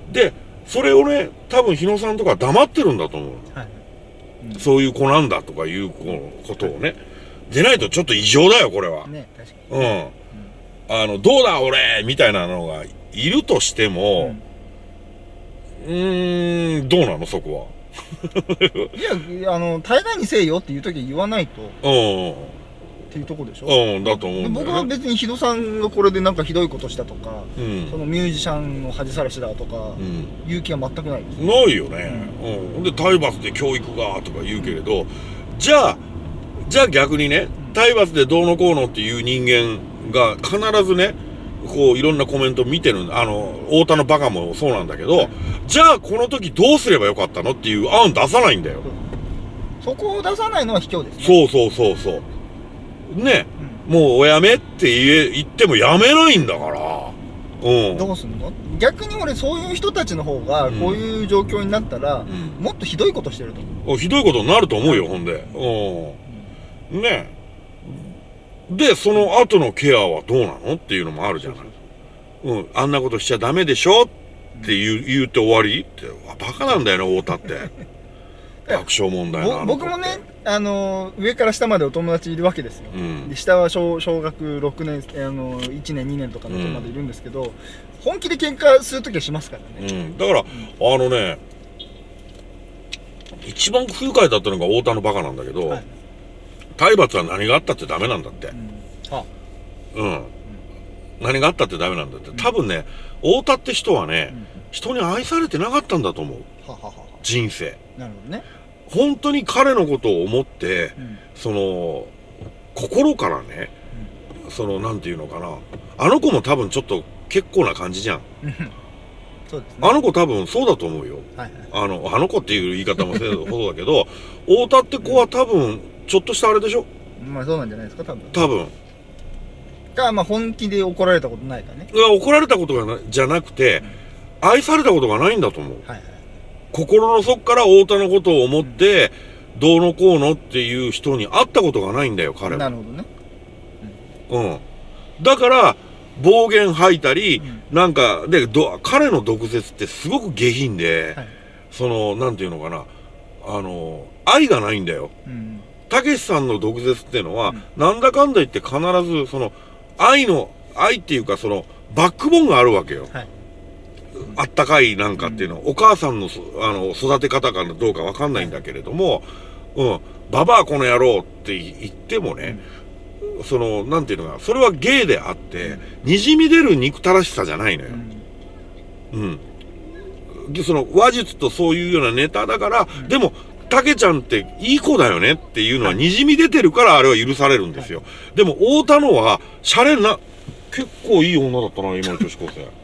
でそれをね多分日野さんとか黙ってるんだと思う、はいうん、そういう子なんだとかいうことをね、はい、でないとちょっと異常だよこれは。ね確かに、うん、あのどうだ俺みたいなのがいるとしても、うん、うーんどうなのそこは。 いや、あの大概にせえよっていう時は言わないとっていうとこでしょ。 うん、だと思うんだよね。 僕は別に木戸さんがこれでなんかひどいことしたとか、 うん、 そのミュージシャンの恥さらしだとか、うん、言う気は全くないです。 ないよね。うん、で体罰で教育がとか言うけれど、うん、じゃあじゃあ逆にね、体罰でどうのこうのっていう人間が必ずね、こういろんなコメント見てる、あの太田のバカもそうなんだけど、じゃあこの時どうすればよかったのっていう案出さないんだよ。 そこを出さないのは卑怯ですね。 そうそうそうそうね、うん、もうおやめって言え言ってもやめないんだから、 うん、どうすんの。逆に俺そういう人たちの方がこういう状況になったら、うん、もっとひどいことしてると思う。 ひどいことになると思うよ、ほんで。うん、ねで、その後のケアはどうなのっていうのもあるじゃない。うん、あんなことしちゃダメでしょって言う、言って終わりって、バカなんだよね、太田って。爆笑問題な。 僕もね、あの、上から下までお友達いるわけですよ。うん、で下は小、小学ろくねん、あの、いちねん、にねんとかの子までいるんですけど、うん、本気で喧嘩するときはしますからね。 うん、だから、うん、あのね、一番不愉快だったのが太田のバカなんだけど、はい、体罰は何があったってダメなんだって。うん。あ、うん。何があったってダメなんだって。多分ね、太田って人はね、人に愛されてなかったんだと思う。人生。なるほどね。本当に彼のことを思って、その、心からね、その、なんていうのかな。あの子も多分ちょっと結構な感じじゃん。そうですね。あの子多分そうだと思うよ。あの、あの子っていう言い方もそうだけど、太田って子は多分、ちょっとしたあれでしょ。 まあそうなんじゃないですか、多分。 多分。 が、まあ本気で怒られたことないかね。 いや、怒られたことがな、じゃなくて、うん、愛されたことがないんだと思う。はいはい、心の底から太田のことを思って、うん、どうのこうのっていう人に会ったことがないんだよ、彼は。 なるほどね。 うん。うん、だから、暴言吐いたり、うん、なんか、で、ど、彼の毒舌ってすごく下品で、はい、その、なんていうのかな、あの、愛がないんだよ。うんたけしさんの毒舌っていうのは、うん、なんだかんだ言って必ず、その、愛の、愛っていうか、その、バックボーンがあるわけよ。はい、あったかいなんかっていうのは、うん、お母さんの、あの、育て方かどうかわかんないんだけれども、うん、ババアこの野郎って言ってもね、うん、その、なんていうのか、それは芸であって、うん、にじみ出る憎たらしさじゃないのよ。うん。うん、その、話術とそういうようなネタだから、うん、でも、たけちゃんっていい子だよねっていうのはにじみ出てるからあれは許されるんですよ。でも太田のはシャレな、結構いい女だったな、今の女子高生。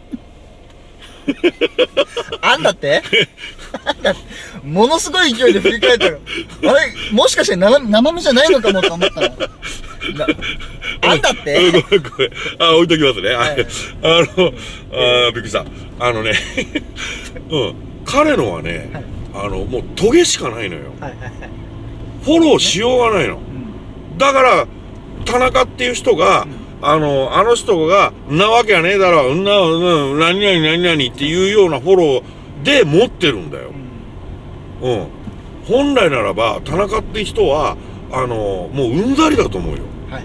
あんだってものすごい勢いで振り返ったら、あれ、もしかして生身じゃないのかもと思ったら。あんだってごめんごめん。あ、置いときますね。はい、あの、あびっくりした。あのね、うん。彼のはね、はいあの、もう、トゲしかないのよ。フォローしようがないの。うん、だから、田中っていう人が、うん、あの、あの人が、んなわけはねえだろ、んな、うん、何々何々っていうようなフォローで持ってるんだよ。うん。うん、本来ならば、田中って人は、あの、もううんざりだと思うよ。はいはい、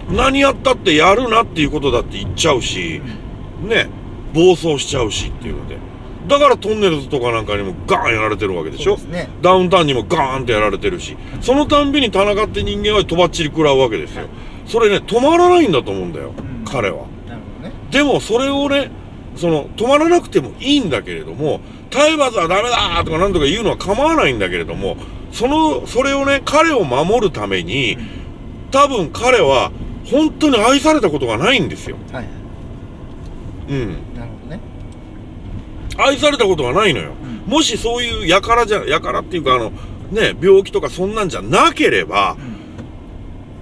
何やったってやるなっていうことだって言っちゃうし、うん、ね、暴走しちゃうしっていうので。だからトンネルズとかなんかにもガーンやられてるわけでしょ、ね、ダウンタウンにもガーンってやられてるし、そのたんびに田中って人間はとばっちり食らうわけですよ。はい、それね、止まらないんだと思うんだよ、うん、彼は。なるほどね。でもそれをね、その、止まらなくてもいいんだけれども、体罰はダメだとかなんとか言うのは構わないんだけれども、その、それをね、彼を守るために、うん、多分彼は本当に愛されたことがないんですよ。はい。うん。なるほどね。愛されたことがないのよ。うん、もしそういうやからじゃ、やからっていうかあの、ね、病気とかそんなんじゃなければ、うん、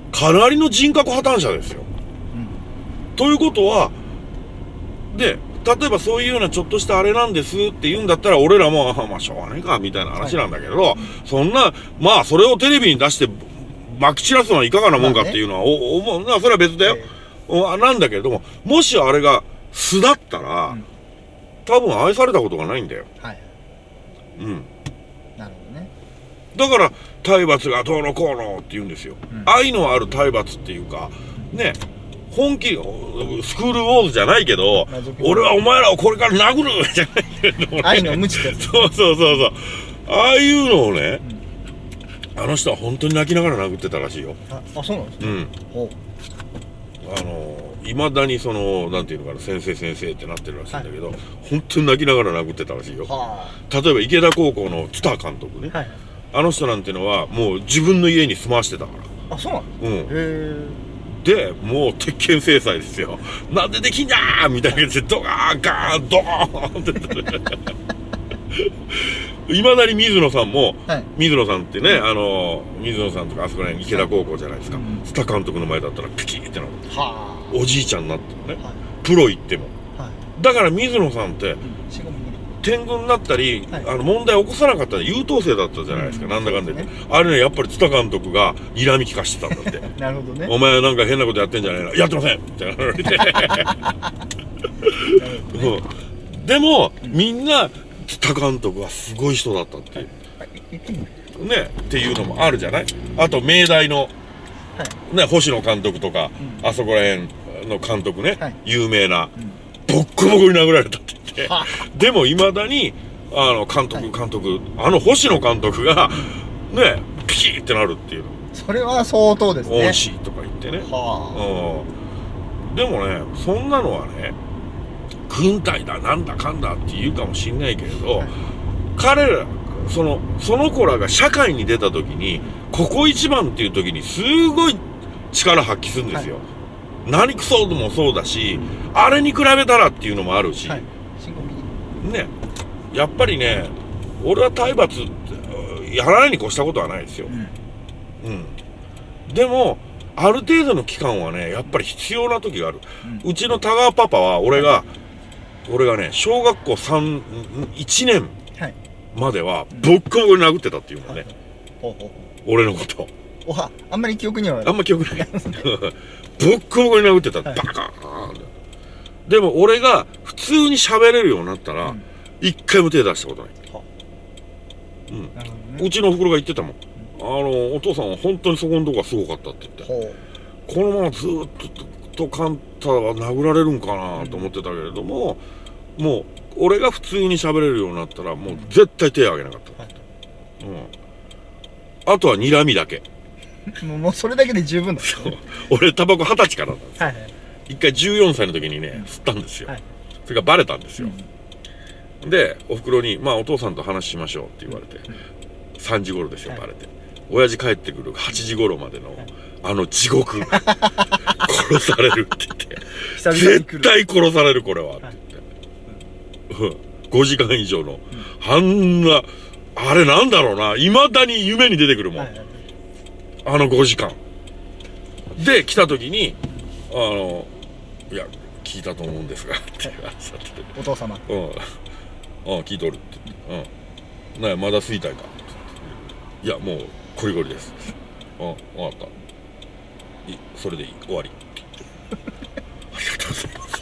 かなりの人格破綻者ですよ。うん、ということは、で、例えばそういうようなちょっとしたあれなんですって言うんだったら、俺らも、まあしょうがないか、みたいな話なんだけど、はい、そんな、まあそれをテレビに出して、まき散らすのはいかがなもんかっていうのは、お、思う、それは別だよ。はい、なんだけれども、もしあれが素だったら、うん多分愛されたことがないんだよ。はい。うん。なるほどね。だから、体罰がどうのこうのって言うんですよ。うん、愛のある体罰っていうか、ね、本気、スクールウォーズじゃないけど、俺はお前らをこれから殴るじゃないけど、ね、 愛の無知ってやつ。 そうそうそうそう。 ああいうのをね、うん、あの人は本当に泣きながら殴ってたらしいよ。 あ、あ、そうなんですね。うん。ほう。 あのいまだにそのなんていうのかな、先生先生ってなってるらしいんだけど、はい、本当に泣きながら殴ってたらしいよ。はあ、例えば池田高校の蔦監督ね、はい、あの人なんていうのはもう自分の家に住まわしてたから。 あ、そうなの。うん。へえ。 でもう鉄拳制裁ですよ。なんでできんだーみたいな感じでドガーガードーンっていまだに水野さんも、はい、水野さんってね、あの水野さんとかあそこら辺池田高校じゃないですか、蔦、うん、監督の前だったらピキーってなる、はあ、おじいちゃんになってもね、はい、プロ行っても、はい、だから水野さんって、うん、天狗になったり、はい、あの問題起こさなかったら優等生だったじゃないですか、うん、なんだかんだ言って、ね、あれねやっぱり蔦監督が睨み利かしてたんだってなるほどね。 お前なんか変なことやってんじゃないの、やってませんみたいな言われてでも、うん、みんな蔦監督はすごい人だったっていう、はい、ねっていうのもあるじゃない。あと明大の、はい、ね星野監督とか、うん、あそこら辺の監督ね、はい、有名な、うん、ボッコボコに殴られたって言ってでもいまだにあの監督、はい、監督あの星野監督がねピキーってなるっていうの、 それは相当ですね。 恩師とか言ってね、はあ、うん、でもねそんなのはね軍隊だなんだかんだって言うかもしんないけれど、はい、彼らそのその子らが社会に出た時にここ一番っていう時にすごい力発揮するんですよ、はい、何クソでもそうだし、うん、あれに比べたらっていうのもあるし、はい、ね、やっぱりね俺は体罰やらないに越したことはないですよ、うん、うん、でもある程度の期間はねやっぱり必要な時がある、うん、うちの田川パパは俺が、はい、俺がね小学校さん、いちねんまではボッコボコに殴ってたっていうのね、はい、俺のことおはあんまり記憶にはあんまり記憶ないボッコボコに殴ってた、はい、バカーン。でも俺が普通に喋れるようになったら、うん、一回も手出したことない、はうん、なるほどね、うちのおふくろが言ってたもん、うん、あのお父さんは本当にそこのとこがすごかったって言って、このままずっとカンタは殴られるんかなと思ってたけれども、うん、もう俺が普通に喋れるようになったらもう絶対手を挙げなかった、はい、うん、あとは睨みだけもうそれだけで十分だ、ね、そう俺タバコはたちからなんです、はいはい、一回じゅうよんさいの時にね吸ったんですよ、はい、それがバレたんですよ、うん、でおふくろに「まあお父さんと話しましょう」って言われて、うん、さんじ頃ですよ、はい、バレて親父帰ってくるはちじ頃までの、はい、あの地獄殺されるって言って絶対殺されるこれはって言って、はい、ごじかん以上の、うん、あんなあれなんだろうないまだに夢に出てくるもん、はいはい、あのごじかんで来た時にあのいや聞いたと思うんですがってお父様うん、ああ聞いとるって言って、うん、なんやまだ吸いたいかっていやもうこりごりですうん分かったいそれでいい終わりありがとうございます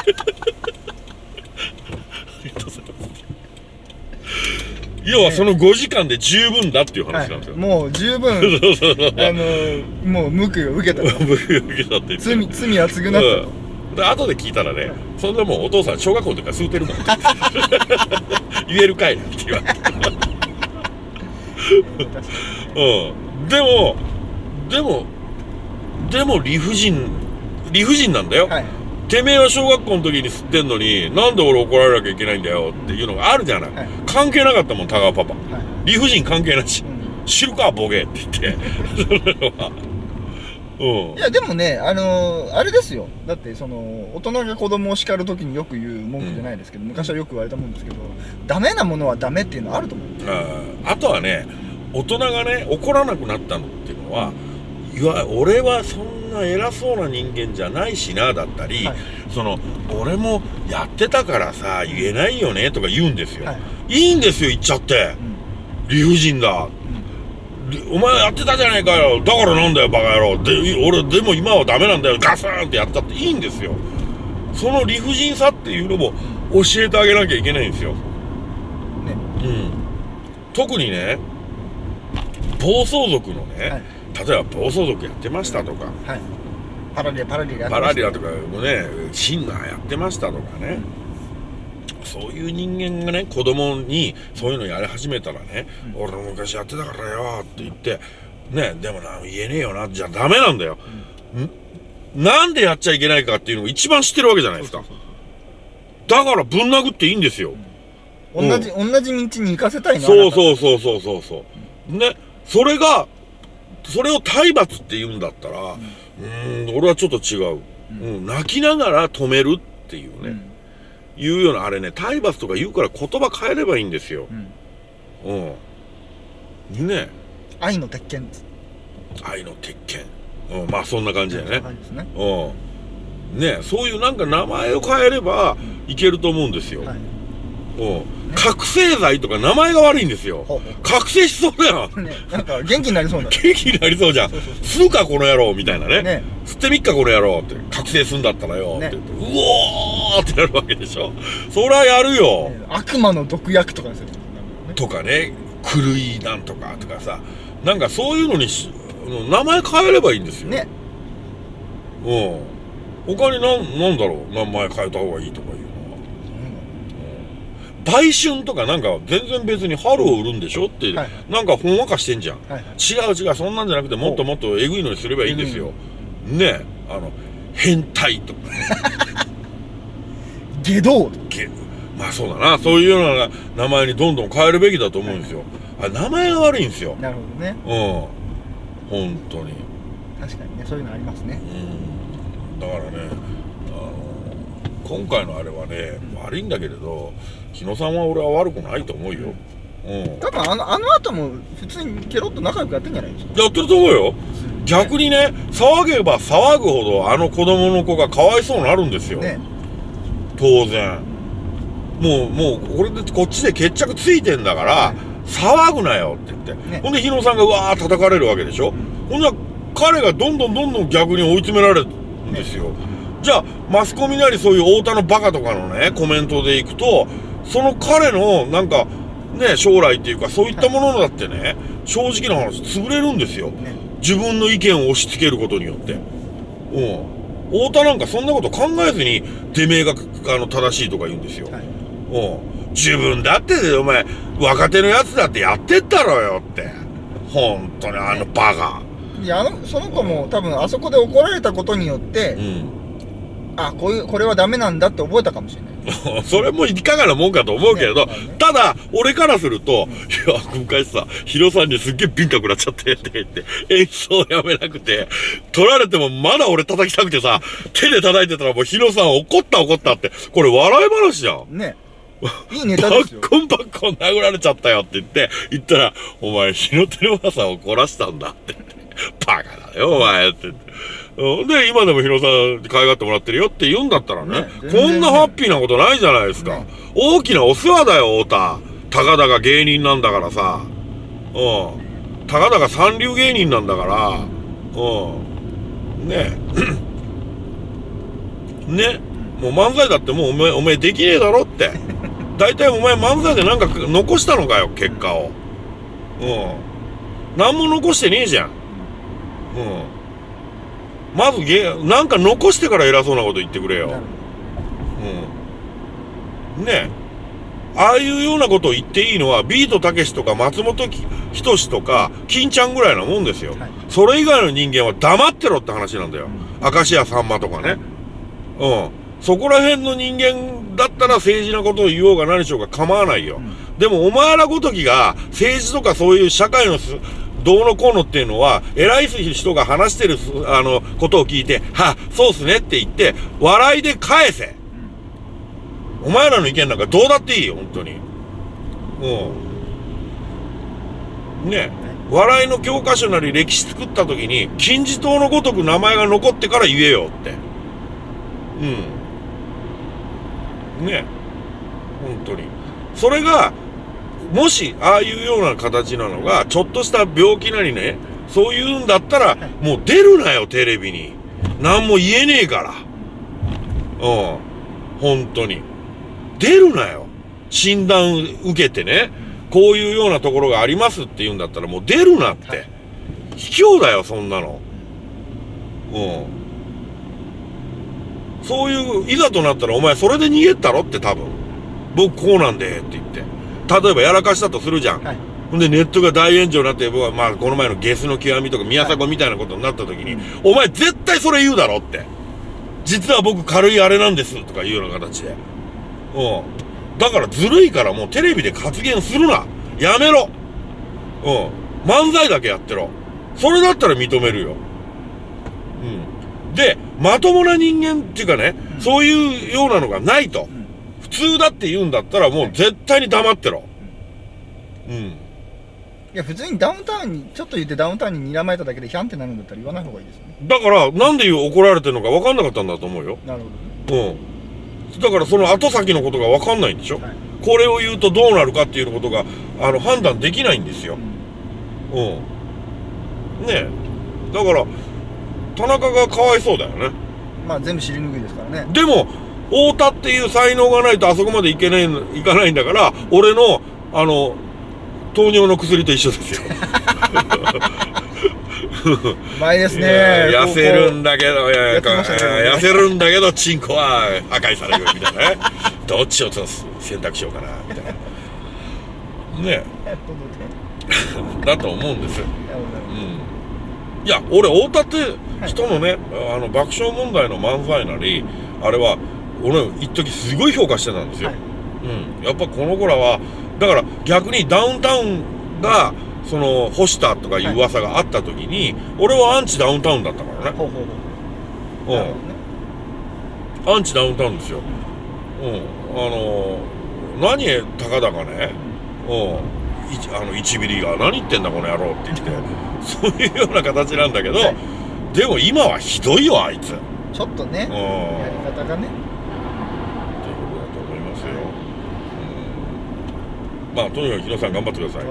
ありがとうございます要はそのごじかんで十分だっていう話なんですよ、はい、 もう十分あのもう報いを受けた報いを受けたって言って罪罪は償ったと、 うん、で後で聞いたらねそんなもんお父さん小学校の時から吸うてるもん言えるかいって言われてうん、でもでもでも理不尽理不尽なんだよ、はい、てめえは小学校の時に吸ってんのになんで俺怒られなきゃいけないんだよっていうのがあるじゃない、はい、関係なかったもん田川パパ、はい、理不尽関係なし、うん、知るかボケって言ってうん、いやでもねあのー、あれですよだってその大人が子供を叱る時によく言う文句じゃないですけど、うん、昔はよく言われたもんですけどダメなものはダメっていうのはあると思う。 ああとはね大人がね怒らなくなったのっていうのは、いや俺はそんな偉そうな人間じゃないしなだったり、はい、その俺もやってたからさ言えないよねとか言うんですよ、はい、いいんですよ言っちゃって、うん、理不尽だ、うん、お前やってたじゃないかよだからなんだよバカ野郎で俺でも今はダメなんだよガスーンってやったっていいんですよ。その理不尽さっていうのも教えてあげなきゃいけないんですよ、ね、うん、特にね暴走族のね、はい、例えば暴走族やってましたとか、はい、 パラリアパラリアパラリアとかもねシンナーやってましたとかね、 そういう人間がね、子供にそういうのやり始めたらね、うん、俺も昔やってたからよって言って、ね、でもな、言えねえよな、じゃダメなんだよ。うん、なんでやっちゃいけないかっていうのを一番知ってるわけじゃないですか。だからぶん殴っていいんですよ。 うん、同じ、うん、同じ道に行かせたいの。 そうそうそうそうそうそう。うん、ね、それが、それを体罰って言うんだったら、うん、うーん、俺はちょっと違う。うん、泣きながら止めるっていうね、うん、いうような、あれね、体罰とか言うから言葉変えればいいんですよ。うん。うん。ね。 愛の鉄拳。 愛の鉄拳。うん、まあそんな感じだよね。 ね。 うん。ね、そういうなんか名前を変えればいけると思うんですよ。はい、うん。覚醒剤とか名前が悪いんですよ。覚醒しそうだよ。 ね、なんか元気になりそうだ。 元気になりそうじゃん。吸うかこの野郎みたいなね。ね、吸ってみっかこの野郎って。覚醒すんだったらよって言って、ね、うおーってなるわけでしょ。そりゃやるよ。 ね、悪魔の毒薬とかですよ。 とかね、狂いなんとかとかさ、なんかそういうのにし名前変えればいいんですよ。ね。うん。他になんなんだろう、名前変えた方がいいとかいうのは。売春とかなんか全然別に春を売るんでしょって、はいはい、なんかほんわかしてんじゃん、はいはい、違う違う、そんなんじゃなくてもっともっとえぐいのにすればいいんですよ。ねえ、あの変態とか下道ゲまあそうだな、そういうような名前にどんどん変えるべきだと思うんですよ。はい、あ、名前が悪いんですよ。 なるほどね。 うん、本当に確かにね、そういうのありますね。 うん、だからね、あの今回のあれはね、うん、悪いんだけれど、日野さんは俺は悪くないと思うよ。うん。 多分あの、あの後も普通にケロッと仲良くやってんじゃないですか。 やってると思うよ。逆にね、騒げば騒ぐほどあの子供の子がかわいそうになるんですよ。ね、当然。もう、もう、これでこっちで決着ついてんだから、はい、騒ぐなよって言って。ね、ほんで日野さんがうわー叩かれるわけでしょ。うん、ほんなら彼がどんどんどんどん逆に追い詰められるんですよ。ね、じゃあ、マスコミなりそういう太田のバカとかのね、コメントでいくと、その彼のなんかね、将来っていうかそういったものだってね、はい、正直な話潰れるんですよ、ね、自分の意見を押し付けることによって。うん、太田なんかそんなこと考えずにてめえがあの正しいとか言うんですよ。はい、うん、自分だってお前若手のやつだってやってったろよって、本当にあのバカ。 いや、あのその子も多分あそこで怒られたことによって、うん、あ、こういうこれはダメなんだって覚えたかもしれない。 それもいかがなもんかと思うけれど、ねね、ただ俺からすると、うん、いや昔さヒロさんにすっげえビンタ食らっちゃってって言って演奏やめなくて、取られてもまだ俺叩きたくてさ、手で叩いてたらもうヒロさん怒った怒ったって、これ笑い話じゃんね。 いいネタですよ。 バッコンバッコン殴られちゃったよって言って言ったら、お前日野照正さんを怒らしたんだってバカだよお前って言って。で、今でもヒロさん可愛がってもらってるよって言うんだったらね、ね、こんなハッピーなことないじゃないですか。ね、大きなお世話だよ、太田。たかだか芸人なんだからさ。うん。たかだか三流芸人なんだから。うん。ねえ。ね。もう漫才だってもうお前、お前できねえだろって。大体お前漫才でなんか残したのかよ、結果を。うん。何も残してねえじゃん。うん。まずゲなんか残してから偉そうなこと言ってくれよ。うん。ねえ。ああいうようなことを言っていいのはビートたけしとか松本人志とか金ちゃんぐらいなもんですよ。はい、それ以外の人間は黙ってろって話なんだよ。明石家さんまとかね。うん。そこら辺の人間だったら政治なことを言おうが何しようが構わないよ。うん、でもお前らごときが政治とかそういう社会のすどうのこうのっていうのは、偉い人が話してる、あの、ことを聞いて、はあ、そうっすねって言って、笑いで返せ。お前らの意見なんかどうだっていいよ、本当に。うん。ねえ。笑いの教科書なり歴史作った時に、金字塔のごとく名前が残ってから言えよって。うん。ねえ。本当に。それが、もし、ああいうような形なのが、ちょっとした病気なりね、そういうんだったら、もう出るなよ、テレビに。何も言えねえから。うん。本当に。出るなよ。診断受けてね、こういうようなところがありますって言うんだったら、もう出るなって。卑怯だよ、そんなの。うん。そういう、いざとなったら、お前それで逃げたろって多分。 僕こうなんでって言って、例えばやらかしたとするじゃん、はい、ほんでネットが大炎上になって、僕はまあこの前のゲスの極みとか宮迫みたいなことになった時に、はい、お前絶対それ言うだろって、実は僕軽いあれなんですとかいうような形で、うん、だからずるいからもうテレビで発言するな、やめろ、うん、漫才だけやってろ、それだったら認めるよ、うん、でまともな人間っていうかね、うん、そういうようなのがないと、うん、普通だって言うんだったらもう絶対に黙ってろ、うん、いや普通にダウンタウンにちょっと言ってダウンタウンに睨まれただけでヒャンってなるんだったら言わない方がいいですよね。 だからなんで怒られてるのか分かんなかったんだと思うよ。 なるほど、ね、 うん、だからその後先のことが分かんないんでしょ、はい、これを言うとどうなるかっていうことがあの判断できないんですよ、うん、うん、ねえ、だから田中がかわいそうだよね。 まあ全部尻拭いですからね。 でも太田っていう才能がないとあそこまでいけないいかないんだから、俺のあの糖尿の薬と一緒ですよ。 うまいですね。 痩せるんだけど、いや痩せるんだけどチンコは破壊されるみたいなね。どっちを選択しようかなみたいなねだと思うんです。うん、いや俺太田って人のね、はい、あの爆笑問題の漫才なりあれは俺一時すごい評価してたんですよ、はい、うん、やっぱこの子らはだから逆にダウンタウンがその干したとかいう噂があった時に、はい、俺はアンチダウンタウンだったからね。ほうほうほう、うん、アンチダウンタウンですよ、うん、あの何たかだかね、うん、あのいちミリが何言ってんだこの野郎って言ってそういうような形なんだけど、はい、でも今はひどいよあいつちょっとね、うん、やり方がねということだと思いますよ、うん、まあとにかく日野さん頑張ってください、うん、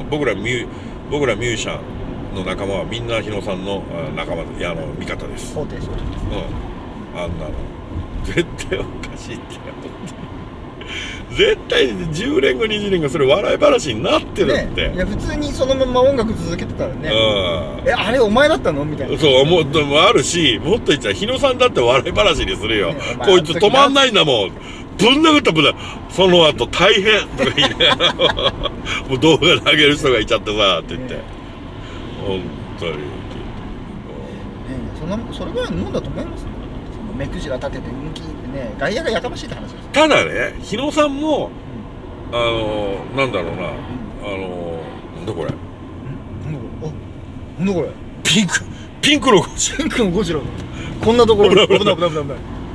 僕らミュ僕らミュージシャンの仲間はみんな日野さんの仲間いやあの味方です。 肯定します、 うん、あんなの絶対おかしいって絶対じゅうねんごにじゅうねんごそれ笑い話になってるって、 ね、いや普通にそのまま音楽続けてたらね、うん、えあれお前だったのみたいな、 そう思うもあるし、もっと言ったら日野さんだって笑い話にするよ、ね、まあ、こいつ止まんないんだもん、ぶん殴ったぶん殴ったその後大変とか言いながらもう動画投げる人がいちゃってさって言って、ね、本当に、ね、 そんなそれぐらいのもんだと思いますよ。目くじら立てて向きってね、外野がやかましいって話です。 ただね、日野さんも、うん、あのなんだろうな、うん、あのなんだこれ、 なんだこれ、 ピンクピンクのゴジラ、 ピンクのゴジラ、こんなところで危ない危ない危ない危ない。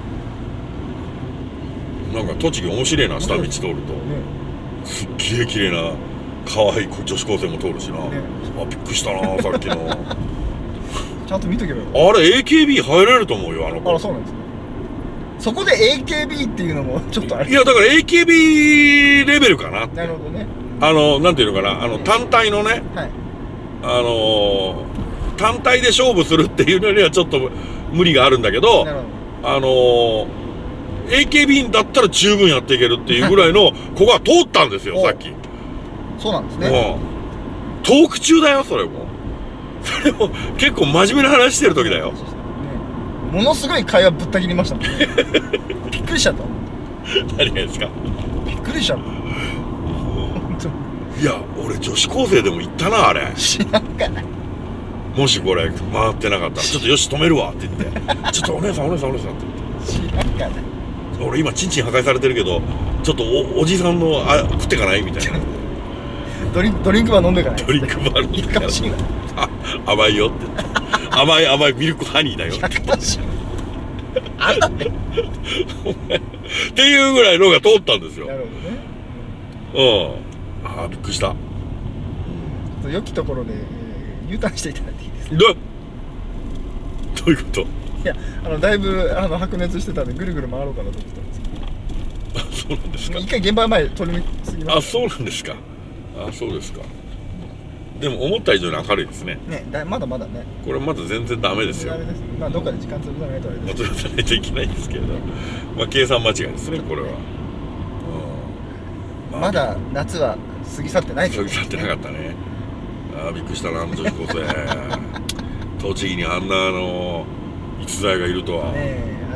なんか栃木面白いな、下道通ると、ね、すっげえ綺麗な可愛い女子高生も通るしな、ね、あびっくりしたなさっきの。 ちゃんと見とけばよ。 あれ エーケービー 入れると思うよあの子。 あらそうなんですね。そこで エーケービー っていうのもちょっとあれ。 いやだから エーケービー レベルかなって。 なるほどね。 あのなんていうのかな、あの単体のね、はい、あのー、単体で勝負するっていうのにはちょっと無理があるんだけど、なるほど、あのー、エーケービー だったら十分やっていけるっていうぐらいの子が通ったんですよさっき。 そうなんですね。 トーク中だよそれも。それも結構真面目な話してる時だよ。 ものすごい会話ぶった切りましたもんね。びっくりしちゃった。 何がですか。 びっくりしちゃった。 いや俺女子高生でも行ったなあれ。 知らんかな。 もしこれ回ってなかったらちょっとよし止めるわって言ってちょっとお姉さんお姉さんお姉さんって言って知らんかな。 俺今チンチン破壊されてるけどちょっと お, おじさんのあ食ってかないみたいな。 ドリンクドリンクバー飲んでからドリンクバー飲んでから甘いよって甘い甘いミルクハニーだよあんだってっていうぐらいのが通ったんですよ。なるほどね。うん、ああびっくりした。 うん、良きところで、えー、U ターンしていただいていいですか。 どどういうこと。いやあのだいぶあの白熱してたんでぐるぐる回ろうかなと思ってたんですけど。あそうなんですか。 一回現場前取りすぎました。 あそうなんですか。あそうですか。でも思った以上に明るいですね。 ね、だまだまだね。 これまだ全然ダメですよ。 ダメです。まあどっかで時間潰さないとあれです。 潰さないといけないんですけれど、まあ計算間違いですねこれは。 うん、まだ夏は過ぎ去ってないですね。過ぎ去ってなかったね。ああびっくりしたなあの女子高生。栃木にあんなあの逸材がいるとは。 ねえ、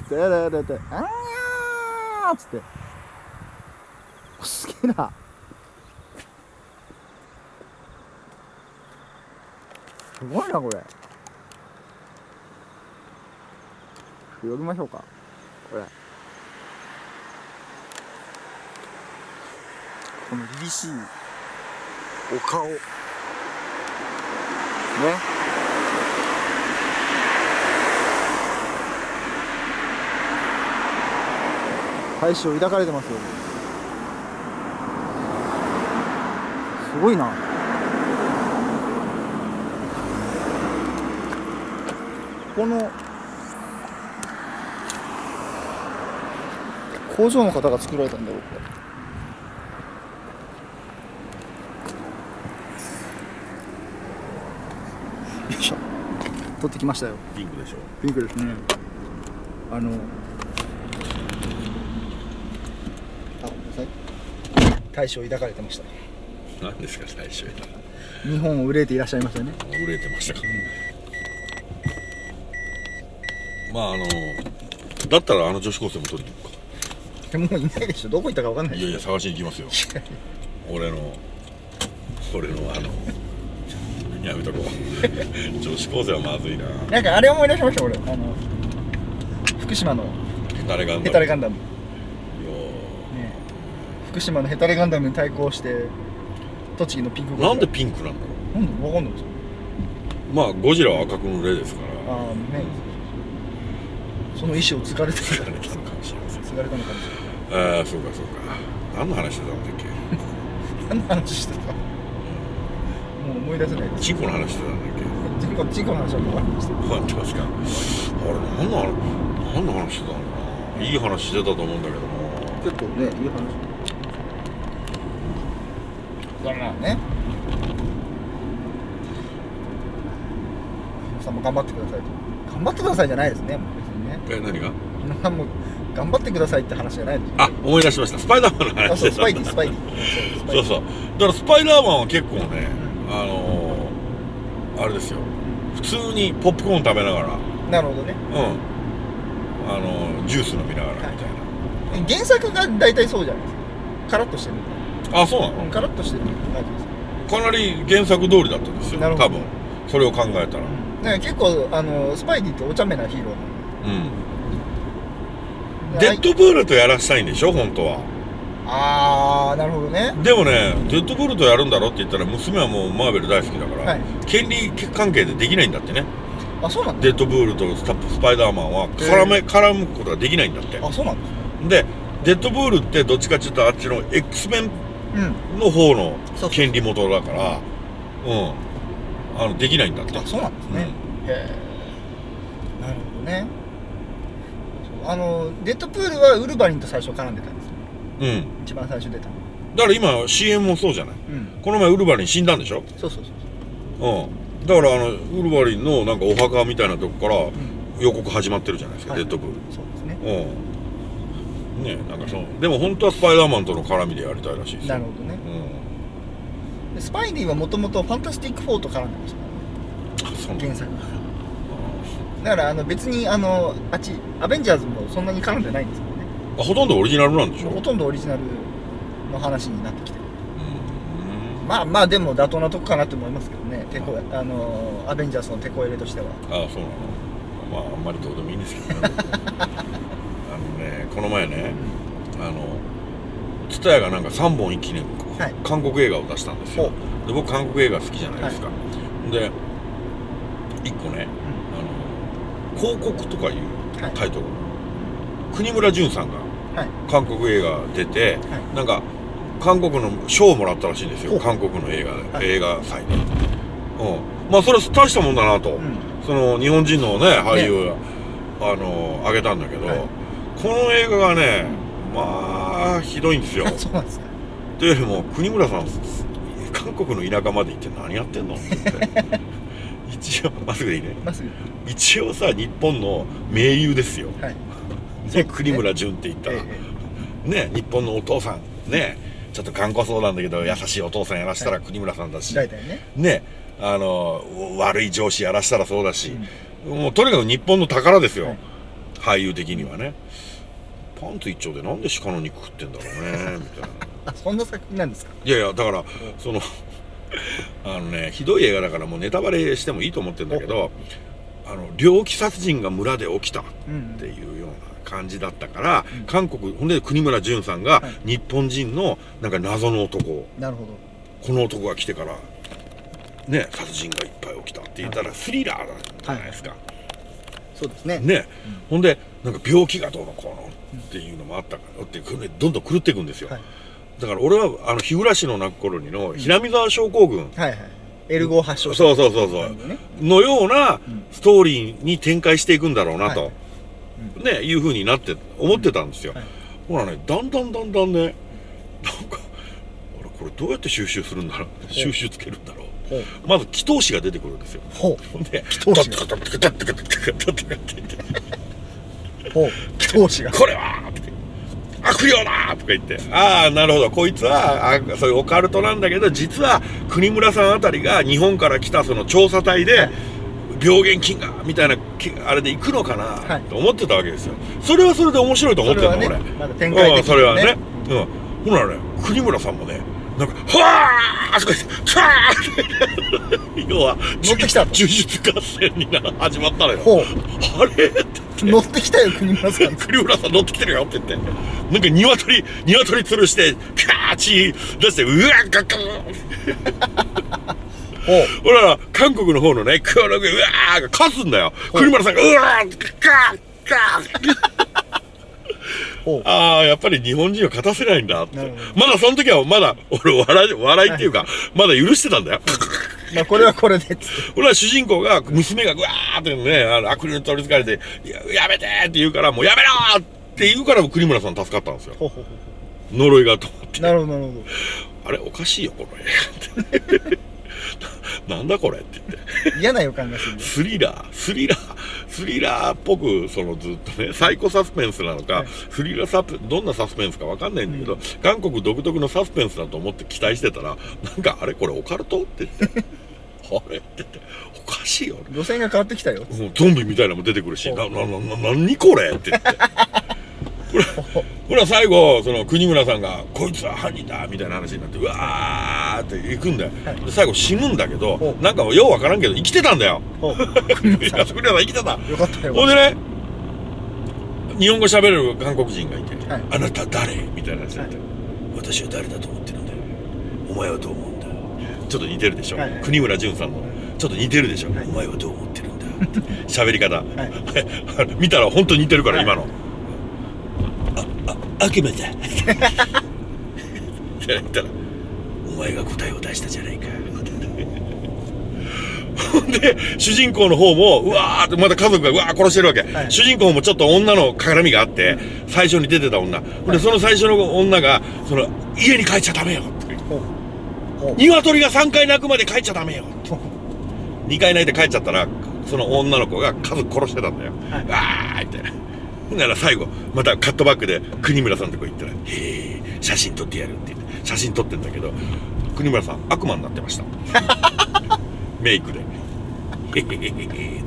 でででであんやーっつって、すげえな。すごいなこれ。呼びましょうかこれ。この凛々しいお顔ね。大将抱かれてますよ。すごいな。この工場の方が作られたんだろうか。よいしょ、取ってきましたよ。 ピンクでしょ。 ピンクですね。 あのあごめんなさい、大将抱かれてました。 何ですか大将。 日本を憂えていらっしゃいましたね。 憂えてましたか。まああのだったらあの女子高生も取りに行くか。 もういないでしょ。どこ行ったかわかんないでしょ。 いやいや探しに行きますよ。俺の俺のあのやめとこう。女子高生はまずいな。 なんかあれ思い出しました俺。あの福島のヘタレガンダム。 ヘタレガンダム。 よね、福島のヘタレガンダムに対抗して栃木のピンクゴジラ。 なんでピンクなんだろう。なんでわかんないですよ。 まあゴジラは赤く塗れですから。 ああね。その意思を継がれて継がれたのかもしれません。 継がれたのかもしれない。 ああそうかそうか。何の話してたんだっけ。 何の話してた。もう思い出せないです。 チンコの話してたんだっけ。 チンコチンコの話はもう終わりました。 終わってますか。あれ何の何の話してたのかな。いい話してたと思うんだけどな。 結構ねいい話。だからね。皆さんも頑張ってくださいと。頑張ってくださいじゃないですね。別にね。 え何が。 皆さんも頑張ってくださいって話じゃないですよ。 あ思い出しました。スパイダーマンの話。 あそうスパイディスパイディ。 そうそう。だからスパイダーマンは結構ね、うん、あのー、あれですよ。普通にポップコーン食べながら。 なるほどね。 うん。あのー、ジュース飲みながらみたいな。 はい、原作が大体そうじゃないですか。カラッとしてる。 あそうなの。 カラッとしてる感じです。 かなり原作通りだったんですよ。多分それを考えたら。 ね、結構あのスパイディってお茶目なヒーローなの。うん。デッドブールとやらしたいんでしょ本当は。 ああなるほどね。 でもねデッドブールとやるんだろって言ったら娘はもうマーベル大好きだから、はい、権利関係でできないんだってね。 あそうなんだ。 デッドブールとスパイダーマンは絡め絡むことができないんだって。 あそうなんですね。 でデッドブールってどっちかっていうとあっちの X メンの方の権利元だからうんあのできないんだって。 あそうなんですね。うん、へえなるほどね。あのデッドプールはウルヴァリンと最初絡んでたんですよ。うん。一番最初出たの。 だから今 シーエム もそうじゃない。うん、この前ウルヴァリン死んだんでしょ。 そうそうそうそう。 うん。だからあのウルヴァリンのなんかお墓みたいなとこから予告始まってるじゃないですか、うん、デッドプール。 そうですね。 うん。ねなんかそのでも本当はスパイダーマンとの絡みでやりたいらしいですよ。 なるほどね。うん。でスパイディはもともとファンタスティックフォーと絡んでましたからね。あそう原作。だからあの別にあのあっちアベンジャーズもそんなに絡んでないんですけどね。 あほとんどオリジナルなんでしょ。 ほとんどオリジナルの話になってきてる。うんまあまあでも妥当なとこかなと思いますけどね。テコあのアベンジャーズのテコ入れとしては。ああそうなの。まああんまりどうでもいいんですけどね。あのねこの前ね、うん、あのツタヤがなんかさんぼん一気に、はい、韓国映画を出したんですよ。で僕韓国映画好きじゃないですか。はい、でいっこね。広告とかいうタイトル、はい、国村淳さんが韓国映画出て、はい、なんか韓国の賞をもらったらしいんですよ。韓国の映画、はい、映画祭で、うん、まあそれ大したもんだなと、うん、その日本人のね俳優が、ね、あのあげたんだけど、はい、この映画がね、うん、まあひどいんですよ。そうなんですか。というよりも国村さん韓国の田舎まで行って何やってんのって一応まっすぐでいいね。まっすぐ。一応さ日本の盟友ですよ。はい。ね国村淳って言ったら、ね日本のお父さんねちょっと頑固そうなんだけど優しいお父さんやらしたら国村さんだし、大体ね。ねあの悪い上司やらしたらそうだし、もうとにかく日本の宝ですよ。俳優的にはね。パンツ一丁でなんで鹿の肉食ってんだろうねみたいな。 あそんな作品なんですか。 いやいやだからその。あのねひどい映画だからもうネタバレしてもいいと思ってるんだけどあの猟奇殺人が村で起きたっていうような感じだったから、うん、韓国ほんで国村淳さんが日本人のなんか謎の男、なるほどこの男が来てからね殺人がいっぱい起きたって言ったらスリラーじゃないですか、はい、そうですねね、うん、ほんでなんか病気がどうのこうのっていうのもあったからってどんどん狂っていくんですよ、はいだから俺はあの日暮の泣く頃にの平見沢症候群、はいはい、エルゴー発症そうそうそうそうのようなストーリーに展開していくんだろうなと、ねいうふうになって思ってたんですよ。ほらねだんだんだんだんねなんか俺これどうやって収集するんだろう収集つけるんだろうまず祈祷師が出てくるんですよ。ほんで祈祷師が教師がこれは悪霊だとか言って、ああなるほど、こいつはあそういうオカルトなんだけど、実は国村さんあたりが日本から来たその調査隊で、はい、病原菌がみたいなあれで行くのかな、はい、と思ってたわけですよ。それはそれで面白いと思ってるの、ね、俺、 まだ展開的にね、 それはね、うん、ほらね、国村さんもね、なんか「はあ!」とか言って「はあ!」要は乗ってきた呪術合戦にな始まったのよ。あれって乗ってきたよ国村さん。 国村さん乗ってきてるよって言って、なんか鶏鶏吊るしてピャーチ出してうわっガッガッほら韓国の方のねクオログうわーが勝つんだよ。国村さんがうわーガッガッああやっぱり日本人は勝たせないんだって。まだその時はまだ俺笑い笑いっていうか、はい、まだ許してたんだよ。 まあこれはこれでっつって俺は主人公が娘がぐわーってねあのアクリルに取りつかれて や, やめてって言うからもうやめろって言うから国村さん助かったんですよ。ほほほほ呪いが止まって。 なるほどなるほど。 あれおかしいよこの映画ってなんだこれって言って嫌な予感がする。 スリラースリラースリラーっぽくそのずっとねサイコサスペンスなのか、はい、スリラーサスどんなサスペンスかわかんないんだけど、うん、韓国独特のサスペンスだと思って期待してたらなんかあれこれオカルトって言ってあれって言っておかしいよ、 路線が変わってきたよ。 もうゾンビみたいなのも出てくるしなななな何これって言ってほらほら最後その国村さんがこいつは犯人だみたいな話になってうわーって行くんだよ、はい、で最後死ぬんだけどなんかようわからんけど生きてたんだよ。国村さん生きてた。 よかったよ。 ほんでね日本語喋れる韓国人がいて、はい、あなた誰みたいな話になって、はい、私は誰だと思ってるんだよ、お前はどう思うんだ。ちょっと似てるでしょ、はい、国村淳さんのちょっと似てるでしょ、はい、お前はどう思ってるんだ喋り方、はい、見たら本当に似てるから、はい、今のああ悪魔だって言ったらお前が答えを出したじゃないかで主人公の方もうわーってまた家族がうわー殺してるわけ、はい、主人公もちょっと女の絡みがあって最初に出てた女、はい、でその最初の女がその家に帰っちゃダメよって鶏がさんかい鳴くまで帰っちゃダメよってにかい泣いて帰っちゃったらその女の子が家族殺してたんだよ、はい、わーってほんなら最後またカットバックで国村さんのとこ行ったら「へえ写真撮ってやる」って言って写真撮ってんだけど国村さん悪魔になってましたメイクで「へへへへへ」って言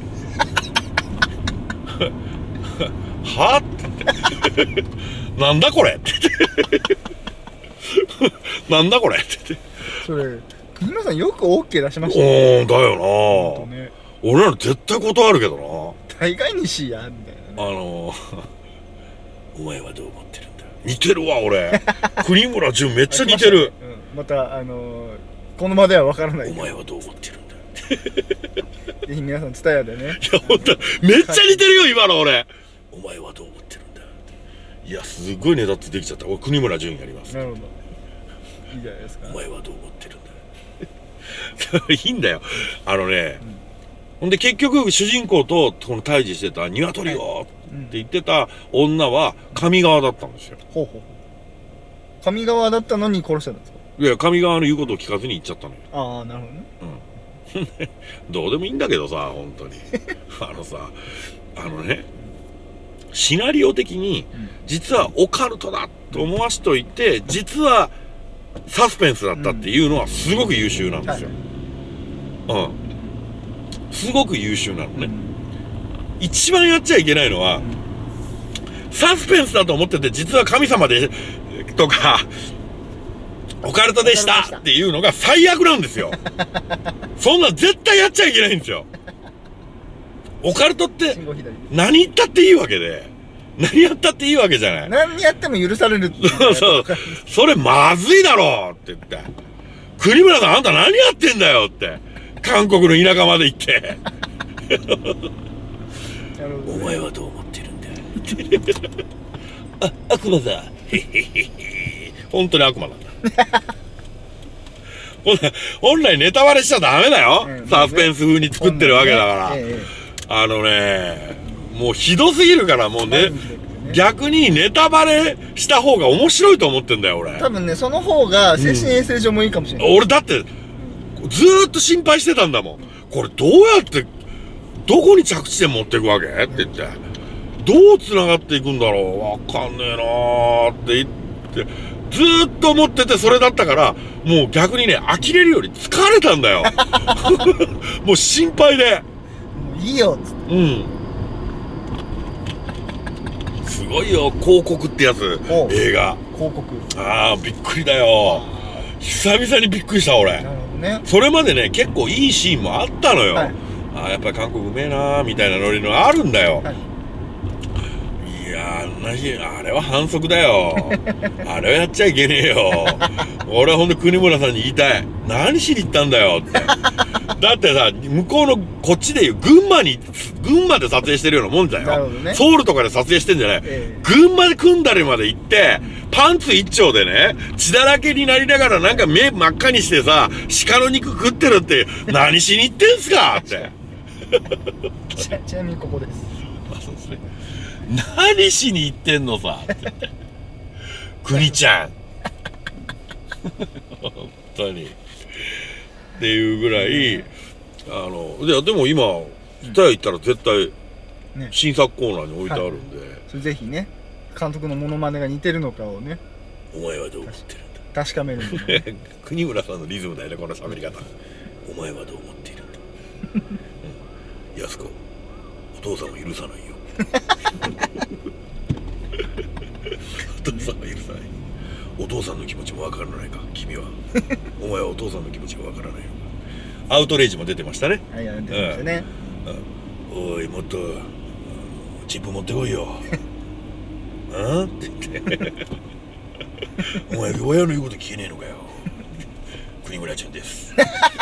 って「はあ?」って言って「なんだこれ?」って言って「なんだこれ?」って言ってそれ国村さんよく オーケー 出しましたね。うんだよな、ね、俺ら絶対断るけどな大概にしやみたいな。 あのお前はどう思ってるんだ。似てるわ俺国村淳めっちゃ似てる、 うん、またあのー、この場では分からない。 お前はどう思ってるんだぜひ皆さんツタヤでね。 いや本当めっちゃ似てるよ今の俺。お前はどう思ってるんだ。いやすごいネタってできちゃった。俺国村淳やります。 なるほどいいじゃないですか。 お前はどう思ってるんだいいんだよあのね、うんほんで結局主人公とこの対峙してた鶏よって言ってた女は上川だったんですよ。 ほうほう上川だったのに殺してたんですか。 いや上川の言うことを聞かずに行っちゃったのよ。 ああなるほどね、 うん、どうでもいいんだけどさ本当にあのさあのねシナリオ的に実はオカルトだと思わしといて実はサスペンスだったっていうのはすごく優秀なんですよ。うん、はいうんすごく優秀なのね、うん、一番やっちゃいけないのは、うん、サスペンスだと思ってて実は神様でとかオカルトでしたっていうのが最悪なんですよそんな絶対やっちゃいけないんですよオカルトって何言ったっていいわけで何やったっていいわけじゃない。 何やっても許されるってそうそうそれまずいだろって言って国村さんあんた何やってんだよって韓国の田舎まで行ってお前はどう思ってるんだあ、悪魔だへへへへ本当に悪魔なんだ本来ネタバレしちゃダメだよ、うん、サスペンス風に作ってるわけだから、ねええ、あのねもうひどすぎるからもうね逆にネタバレした方が面白いと思ってんだよ俺。 多分ねその方が精神衛生上もいいかもしれない、 うん、俺だってずーっと心配してたんだもん。これどうやってどこに着地点持っていくわけって言ってどどうつながっていくんだろう、わかんねえなーって言ってずーっと思ってて、それだったからもう逆にね、呆れるより疲れたんだよもう心配で、 もういいよっつって。うん、 すごいよ、広告ってやつ、映画広告。 ああ、びっくりだよ、久々にびっくりした俺。なるほどね。それまでね、結構いいシーンもあったのよ、はい、ああやっぱり韓国うめえなーみたいなノリのあるんだよ、はい、いやー、あんな日あれは反則だよあれはやっちゃいけねえよ俺はほんと国村さんに言いたい、何しに行ったんだよってだってさ、向こうのこっちでいう群馬に群馬で撮影してるようなもんだよ、ね、ソウルとかで撮影してんじゃない、えー、群馬で組んだりまで行ってパンツ一丁でね、血だらけになりながらなんか目真っ赤にしてさ、鹿の肉食ってるって何しに行ってんすかってち, ちなみにここです。 あ、そうですね。何しに行ってんのさって国ちゃん本当にっていうぐらい、あのででも今蔦屋行ったら絶対新作コーナーに置いてあるんで、はい、 それぜひね、監督のモノマネが似てるのかをね、 お前はどう思ってるんだ、確かめるんで、ね、 国村さんのリズムだよね、この喋り方。お前はどう思っているんだやす子、お父さんを許さないよお父さんは許さない。お父さんの気持ちもわからないか君はお前はお父さんの気持ちがわからないよ。アウトレイジも出てましたね。 はい、出てましたね、 うん、おい、もっとチップ持ってこいようんって言ってお前親の言うこと聞けねえのかよ国村ちゃんです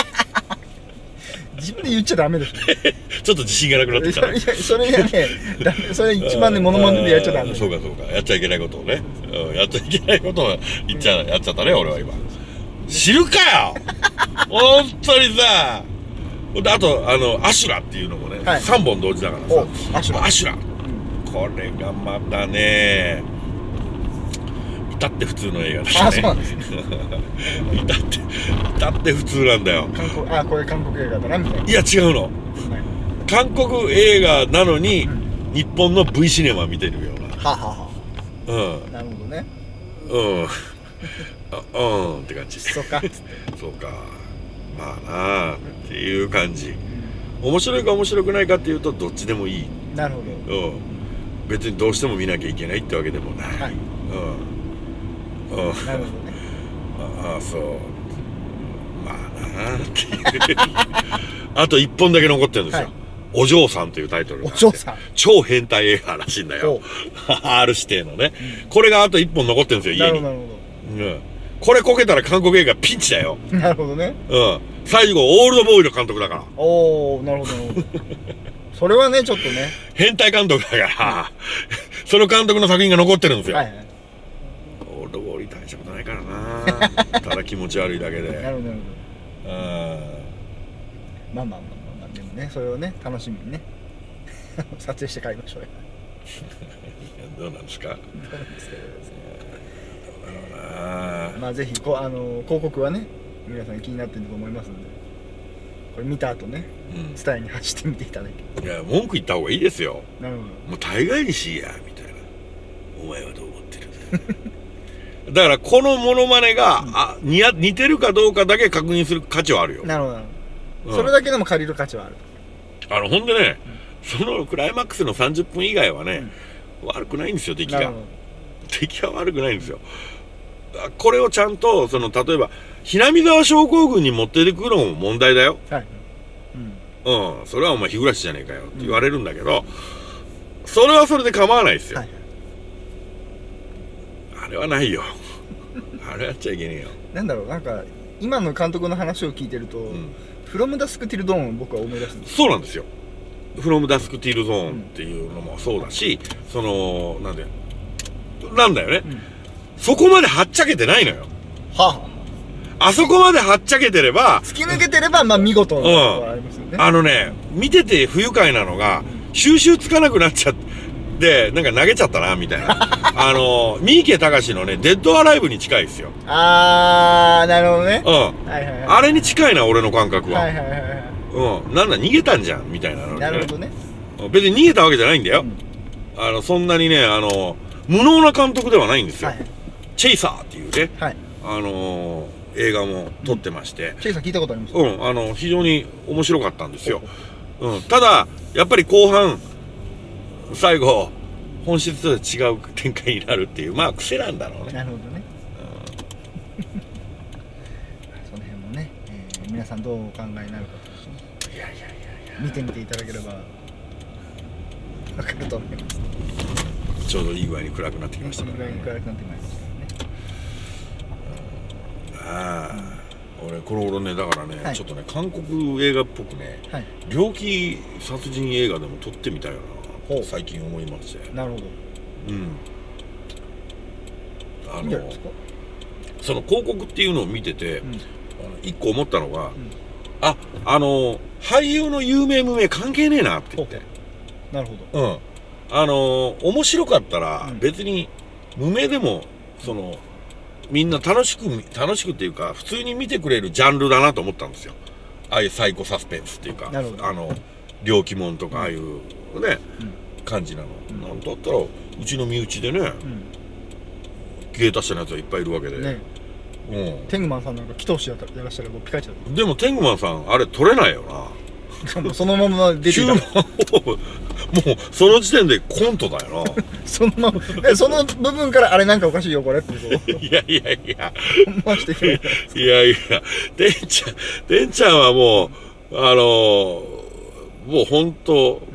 自分で言っちゃダメですねちょっと自信がなくなってきた。いや、 それがね、ダメ、それ一番ね、モノマネでやっちゃダメ。 そうかそうか、やっちゃいけないことをね、うん、やっちゃいけないことを言っちゃやっちゃったね、俺は今。知るかよ本当にさ。で、あとあのアシュラっていうのもね、はい、さんぼん同時だからさ、アシュラ、アシュラ、うん、これがまたね、至って普通の映画でしたね。あ、そうなんですね至って至って普通なんだよ。 韓国、あ、これ韓国映画だなみたいな。 いや違うの、はい、韓国映画なのに、うん、日本の V シネマ見てるような。 ははは、 うん、 なるほどね。 うんあ、うんって感じ。 そうかそうか、まあなあっていう感じ。面白いか面白くないかっていうとどっちでもいい。 なるほど、 うん、別にどうしても見なきゃいけないってわけでもない、はい、うんうん、なるほどねああ、そう、まあなあっていうあといっぽんだけ残ってるんですよ、はい、お嬢さんというタイトルが、 お嬢さん、 超変態映画らしいんだよR 指定のね、うん、これがあといっぽん残ってるんですよ、家に。なるほど、うん、これこけたら韓国映画ピンチだよ。 なるほどね。 うん、最後オールドボーイの監督だから。 おお、なるほどなるほどそれはね、ちょっとね、 変態監督だから、その監督の作品が残ってるんですよ。はいはい、オールドボーイ大したことないからなただ気持ち悪いだけで。なるほどなるほど。あ、まあまあまあまあまあ、でもね、それをね、楽しみにね撮影して帰りましょうよどうなんですか。どうなんですか。 まあぜひこあの広告はね、皆さん気になってると思いますので、これ見た後ね、伝えに走ってみていただいて。 いや、文句言った方がいいですよ。 なるほど。 もう大概にしいやみたいな。お前はどう思ってるだからこのモノマネが、うん、あ似や似てるかどうかだけ確認する価値はあるよ。 なるほど、うん、それだけでも借りる価値はある。 あのほんでね、うん、そのクライマックスのさんじゅっぷん以外はね、うん、悪くないんですよ、出来が。出来は悪くないんですよ。これをちゃんとその例えばひなみ沢症候群に持っていくのも問題だよ、はい、うん、うん、それはお前日暮らしじゃねえかよって言われるんだけど、うん、それはそれで構わないですよ、はい、あれはないよあれやっちゃいけねえよ。 なんだろう、なんか今の監督の話を聞いてると、うん、フロムダスクティルドーンを僕は思い出すんです。 そうなんですよ。フロムダスクティルゾーンっていうのもそうだし、うん、そのなんでなんだよね、うん、そこまではっちゃけてないのよ。はあ、あそこまではっちゃけてれば、 突き抜けてれば、まあ見事なところはありますよね。 あのね、見てて不愉快なのが、収集つかなくなっちゃって、なんか投げちゃったな、みたいな。あの、三池隆のね、デッドアライブに近いですよ。 あー、なるほどね。 うん。はいはいはい、あれに近いな、俺の感覚は。はいはいはい。うん。なんだ、逃げたんじゃん、みたいなの、ね。 なるほどね。 別に逃げたわけじゃないんだよ。うん、 あのそんなにねあの無能な監督ではないんですよ。チェイサーっていうね、あの映画も撮ってまして、 チェイサー聞いたことあります。 うん、あの非常に面白かったんですよ。うん、ただやっぱり後半最後本質とは違う展開になるっていう、まあ癖なんだろうね。 なるほどね。その辺もね、えー、皆さんどうお考えになるかと、いやいやいやいや見てみていただければ分かると思います。 ちょうどいい具合に暗くなってきましたからね。 暗くなってまいりましたからね。ああ、俺この頃ねだからね、はい、ちょっとね韓国映画っぽくね、はい、猟奇殺人映画でも撮ってみたいよな最近思いまして。 なるほど。 うん。あのその広告っていうのを見てて、うん、あの一個思ったのが、うん、ああの俳優の有名無名関係ねえなって言って。 なるほど。 うん。あの面白かったら別に無名でもそのみんな楽しく楽しくっていうか普通に見てくれるジャンルだなと思ったんですよ。ああいうサイコサスペンスっていうかあの猟奇もんとかああいうね、うん、感じなの。うん、なんだったらうちの身内でね、うん、芸達者のやつはいっぱいいるわけで。ね、 うん、テングマンさんなんか祈祷師やらしたらもうピカイチだった。 でもテングマンさんあれ取れないよな。 そのまま出てた。もうその時点でコントだよな。 そのままその部分からあれなんかおかしいよこれっていやいやいや思わしてくれる。 いやいやてんちゃんてんちゃんはもうあのもう本当、うん、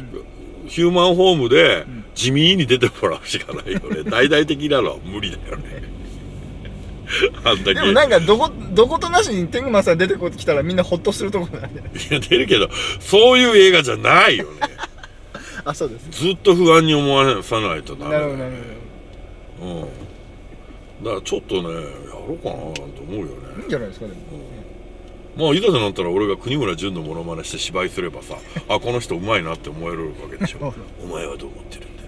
ヒューマンホームで地味に出てもらうしかないよね。大々的なのは無理だよね。あんだけでもなんかどこどことなしにテングマンさん出てきたらみんなホッとするところなんじゃない？いや出るけどそういう映画じゃないよね。 あ、そうです。 ずっと不安に思わさないとダメだよね。 なるほどなるほど。うん。だからちょっとねやろうかななんて思うよね。 いいんじゃないですかでも。 うん、まあいざとなったら俺が国村淳のモノマネして芝居すればさ、あこの人うまいなって思えるわけでしょ。お前はどう思ってるんだよ。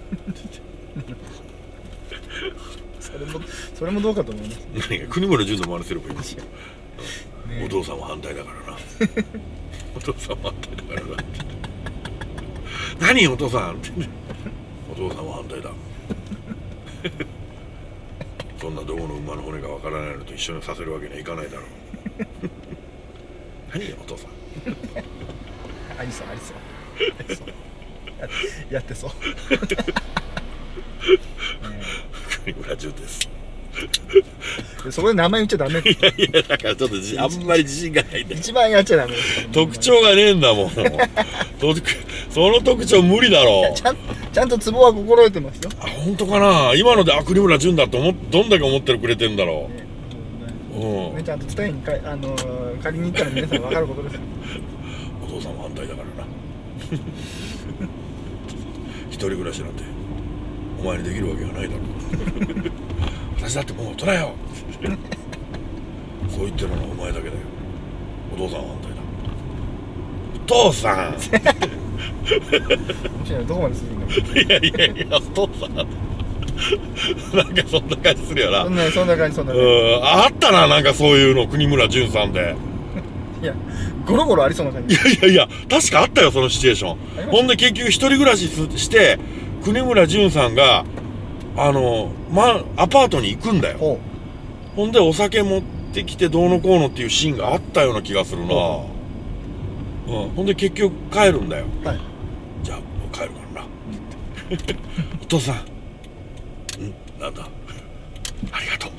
それもそれもどうかと思います。 何が国村淳の真似すればいいんですよ。うん、お父さんは反対だからな。お父さんは反対だからな。何お父さんお父さんは反対だ。そんなどこの馬の骨がわからないのと一緒にさせるわけにはいかないだろう。何よお父さん。 ありそうありそうありそうやってそう。 国村淳です。 そこで名前言っちゃダメ。 いやいやだからちょっとあんまり自信がないんだよ。 一番やっちゃダメです。 特徴がねえんだもん。その特徴無理だろう。 ちゃんちゃんとツボは心得てますよ。 あ本当かな。今のであ国村淳だと思どんだけ思ってくれてんだろう。 ね、うん。ちゃんと伝えにかあのー、借りに行ったら皆さん分かることです。 お父さんは反対だからな。一人暮らしなんてお前にできるわけがないだろう。私だってもう大人よ。そう言ってるのはお前だけだよ。お父さんは反対だ。お父さん。 面白い。どこまでするんだ。 いやいやいやお父さん。なんかそんな感じするよな。 そんなそんな感じそんな感じ。 うんあったななんかそういうの国村淳さんで。 いやゴロゴロありそうな感じ。 いやいやいや確かあったよそのシチュエーション。ほんで結局一人暮らしして国村淳さんがあのまアパートに行くんだよ。ほ, ほんでお酒持ってきてどうのこうのっていうシーンがあったような気がするな。うん、ほんで結局帰るんだよ。はい、じゃあもう帰るからな。お父さん、うんなんだありがとう。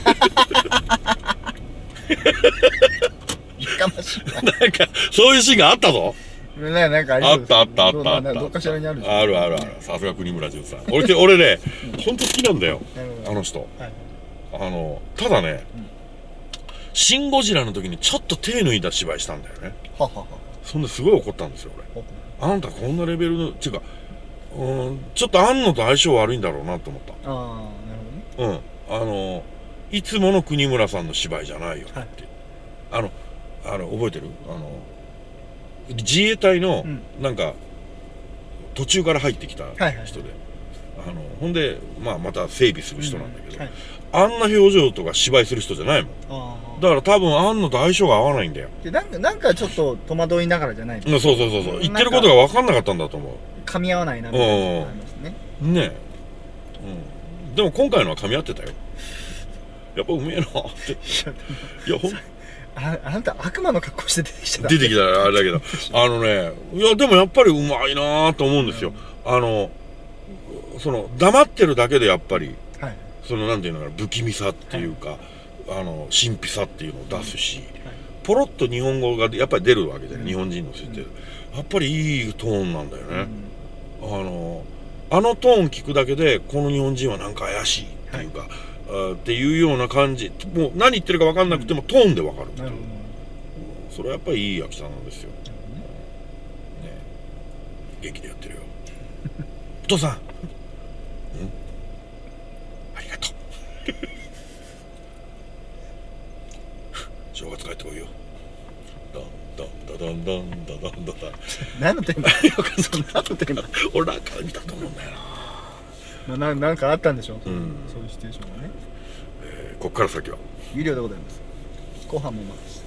かましいな。 なんかそういうシーンがあったぞ。 ね、なんかありそうです。あったあったあったあった。 どっかしらにある。 あるあるある。さすが国村淳さん。俺俺ね、本当好きなんだよ。あの人。あのただね、シン・ゴジラの時にちょっと手抜いた芝居したんだよね。ははは。そんですごい怒ったんですよ俺。あんたこんなレベルのっていうか、うんちょっとあんのと相性悪いんだろうなと思った。ああなるほどね。うんあのいつもの国村さんの芝居じゃないよって。あのあの覚えてる？あの自衛隊のなんか途中から入ってきた人で、あのほんで、まあ、また整備する人なんだけど、うんはい、あんな表情とか芝居する人じゃないもん。だから多分あんのと相性が合わないんだよ。 でなんかなんかちょっと戸惑いながらじゃないですか。 そうそうそうそう言ってることが分かんなかったんだと思う。 噛み合わないなみたいなのがありますね。 ねえ、うん、でも今回のは噛み合ってたよ。やっぱうめえなって。いやほんああんた悪魔の格好して出てきちゃった出てきたらあれだけどあのね、いやでもやっぱりうまいなと思うんですよ、うん、あのその黙ってるだけでやっぱり、はい、そのなんていうのかな、不気味さっていうか、はい、あの神秘さっていうのを出すし、うんはい、ポロッと日本語がやっぱり出るわけで、ね、うん、日本人の知ってる、うん、やっぱりいいトーンなんだよね、うん、あのあのトーン聞くだけでこの日本人はなんか怪しいっていうか、はい、あっていうような感じ、もう何言ってるか分かんなくてもトーンで分かるっていう、うん、それはやっぱりいい役者なんですよ、ね、元気でやってるよお父さん、うん、ありがとう正月帰ってこいよ。ダンダンダダンダダンダダンダダン何のテーマそんなのテーマ俺なんか見たと思うんだよな。 まあ、な, なんかあったんでしょう、うん、そういうシチュエーションがね、 えー、こっから先は有料でございます。後半もまあ